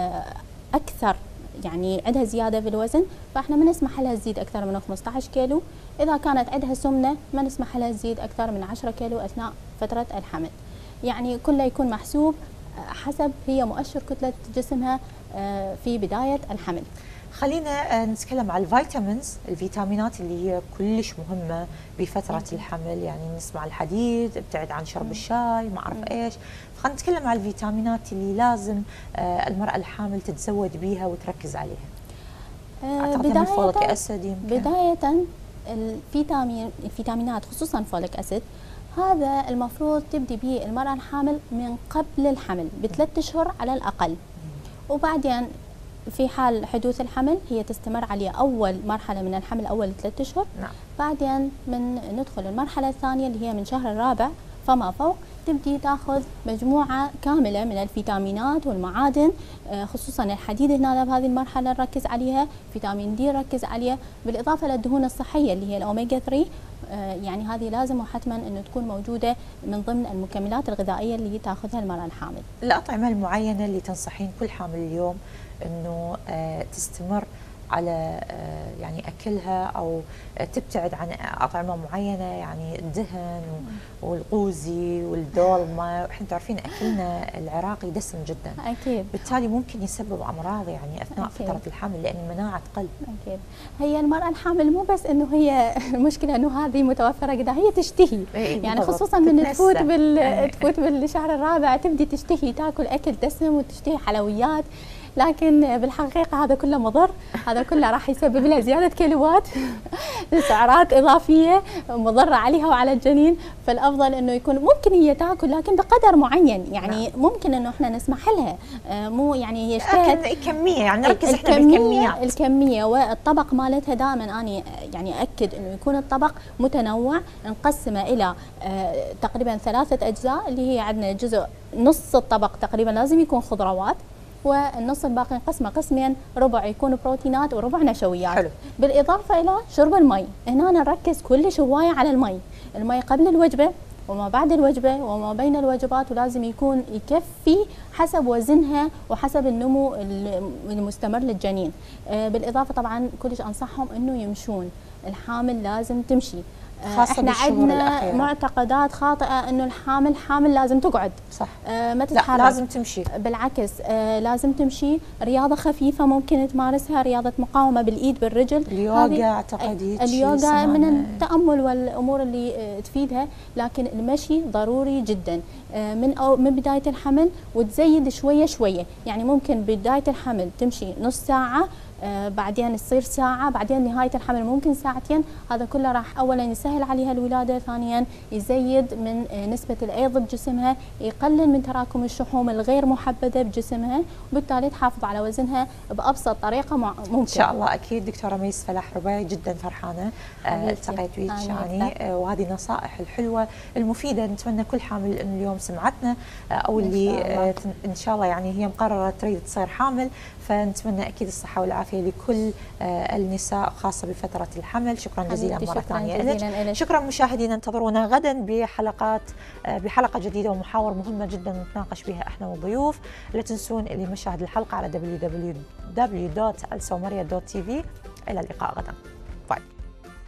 S21: أكثر يعني عندها زيادة بالوزن فإحنا ما نسمح لها تزيد أكثر من خمسة عشر كيلو. إذا كانت عندها سمنة ما نسمح لها تزيد أكثر من عشرة كيلو أثناء فترة الحمل، يعني كله يكون محسوب حسب هي مؤشر كتلة جسمها في بداية الحمل.
S1: خلينا نتكلم على الفيتامينز، الفيتامينات اللي هي كلش مهمة بفترة الحمل، يعني نسمع الحديد، ابتعد عن شرب الشاي، ما أعرف إيش، خلينا نتكلم على الفيتامينات اللي لازم المرأة الحامل تتزود بيها وتركز عليها.
S21: بداية
S1: فوليك أسيد يمكن.
S21: بداية الفيتامين الفيتامينات خصوصا فوليك أسيد هذا المفروض تبدي به المرأة الحامل من قبل الحمل بثلاث أشهر على الأقل، وبعدين في حال حدوث الحمل هي تستمر عليه أول مرحلة من الحمل أول ثلاث أشهر.
S1: نعم.
S21: بعدين من ندخل المرحلة الثانية اللي هي من شهر الرابع فما فوق تبدي تاخذ مجموعة كاملة من الفيتامينات والمعادن، خصوصا الحديد هنا بهذه المرحلة نركز عليها، فيتامين دي نركز عليها، بالإضافة للدهون الصحية اللي هي الأوميجا ثلاثة، يعني هذه لازم وحتما أنه تكون موجودة من ضمن المكملات الغذائية اللي تاخذها المرأة الحامل.
S1: الأطعمة المعينة اللي تنصحين كل حامل اليوم أنه تستمر على يعني أكلها أو تبتعد عن أطعمة معينة، يعني الدهن والغوزي والدولمة، احنا تعرفين أكلنا العراقي دسم جدا.
S21: أكيد.
S1: بالتالي ممكن يسبب أمراض يعني أثناء أكيد. فترة الحمل لأن المناعة تقل.
S21: أكيد. هي المرأة الحامل مو بس إنه هي المشكلة إنه هذه متوفرة قدام، هي تشتهي يعني خصوصا من تفوت بال تفوت بالشهر الرابع تبدي تشتهي تاكل أكل دسم وتشتهي حلويات، لكن بالحقيقة هذا كله مضر، هذا كله راح يسبب لها زيادة كيلوات سعرات إضافية مضرة عليها وعلى الجنين، فالأفضل إنه يكون ممكن هي تاكل لكن بقدر معين، يعني نعم. ممكن إنه إحنا نسمح لها، مو يعني هي اشتهت
S1: كمية، يعني نركز إحنا بالكميات،
S21: الكمية والطبق مالتها دائما أنا يعني أكد إنه يكون الطبق متنوع، نقسمه إلى تقريبا ثلاثة أجزاء اللي هي عندنا جزء نص الطبق تقريبا لازم يكون خضروات، والنص الباقي نقسمه قسمين، ربع يكون بروتينات وربع نشويات. حلو. بالإضافة إلى شرب المي، هنا نركز كل شوية على المي، المي قبل الوجبة وما بعد الوجبة وما بين الوجبات، ولازم يكون يكفي حسب وزنها وحسب النمو المستمر للجنين. بالإضافة طبعا كلش أنصحهم إنه يمشون، الحامل لازم تمشي،
S1: خاصة
S21: احنا
S1: بالشهور
S21: عندنا
S1: الأخيرة.
S21: معتقدات خاطئه انه الحامل حامل لازم تقعد،
S1: صح،
S21: آه ما
S1: لا
S21: تتحرك،
S1: لازم تمشي.
S21: بالعكس آه لازم تمشي. رياضه خفيفه ممكن تمارسها، رياضه مقاومه بالايد بالرجل،
S1: اليوغا اعتقد هيك شيء
S21: اليوغا من
S1: سمعنا.
S21: التامل والامور اللي آه تفيدها، لكن المشي ضروري جدا آه من أو من بدايه الحمل، وتزيد شويه شويه، يعني ممكن بدايه الحمل تمشي نص ساعه، آه بعدين تصير ساعة، بعدين نهاية الحمل ممكن ساعتين. هذا كله راح أولا يسهل عليها الولادة، ثانيا يزيد من آه نسبة الأيض بجسمها، يقلل من تراكم الشحوم الغير محبذة بجسمها، وبالتالي تحافظ على وزنها بأبسط طريقة ممكن.
S1: إن شاء الله. أكيد دكتورة ميس فلاح رباعي جدا فرحانة آه التقيت وياك يعني آه وهذه النصائح الحلوة المفيدة. نتمنى كل حامل إنه اليوم سمعتنا آه أو اللي آه إن شاء الله يعني هي مقررة تريد تصير حامل، فنتمنى أكيد الصحة والعافية لكل آه النساء خاصة بفترة الحمل. شكرا جزيلا مرة ثانية لك. شكرا مشاهدينا، انتظرونا غدا بحلقات آه بحلقة جديدة ومحاور مهمة جدا نتناقش بها احنا والضيوف. لا تنسون اللي مشاهد الحلقة على دبليو دبليو دبليو دوت السومريا دوت تي في. إلى اللقاء غدا.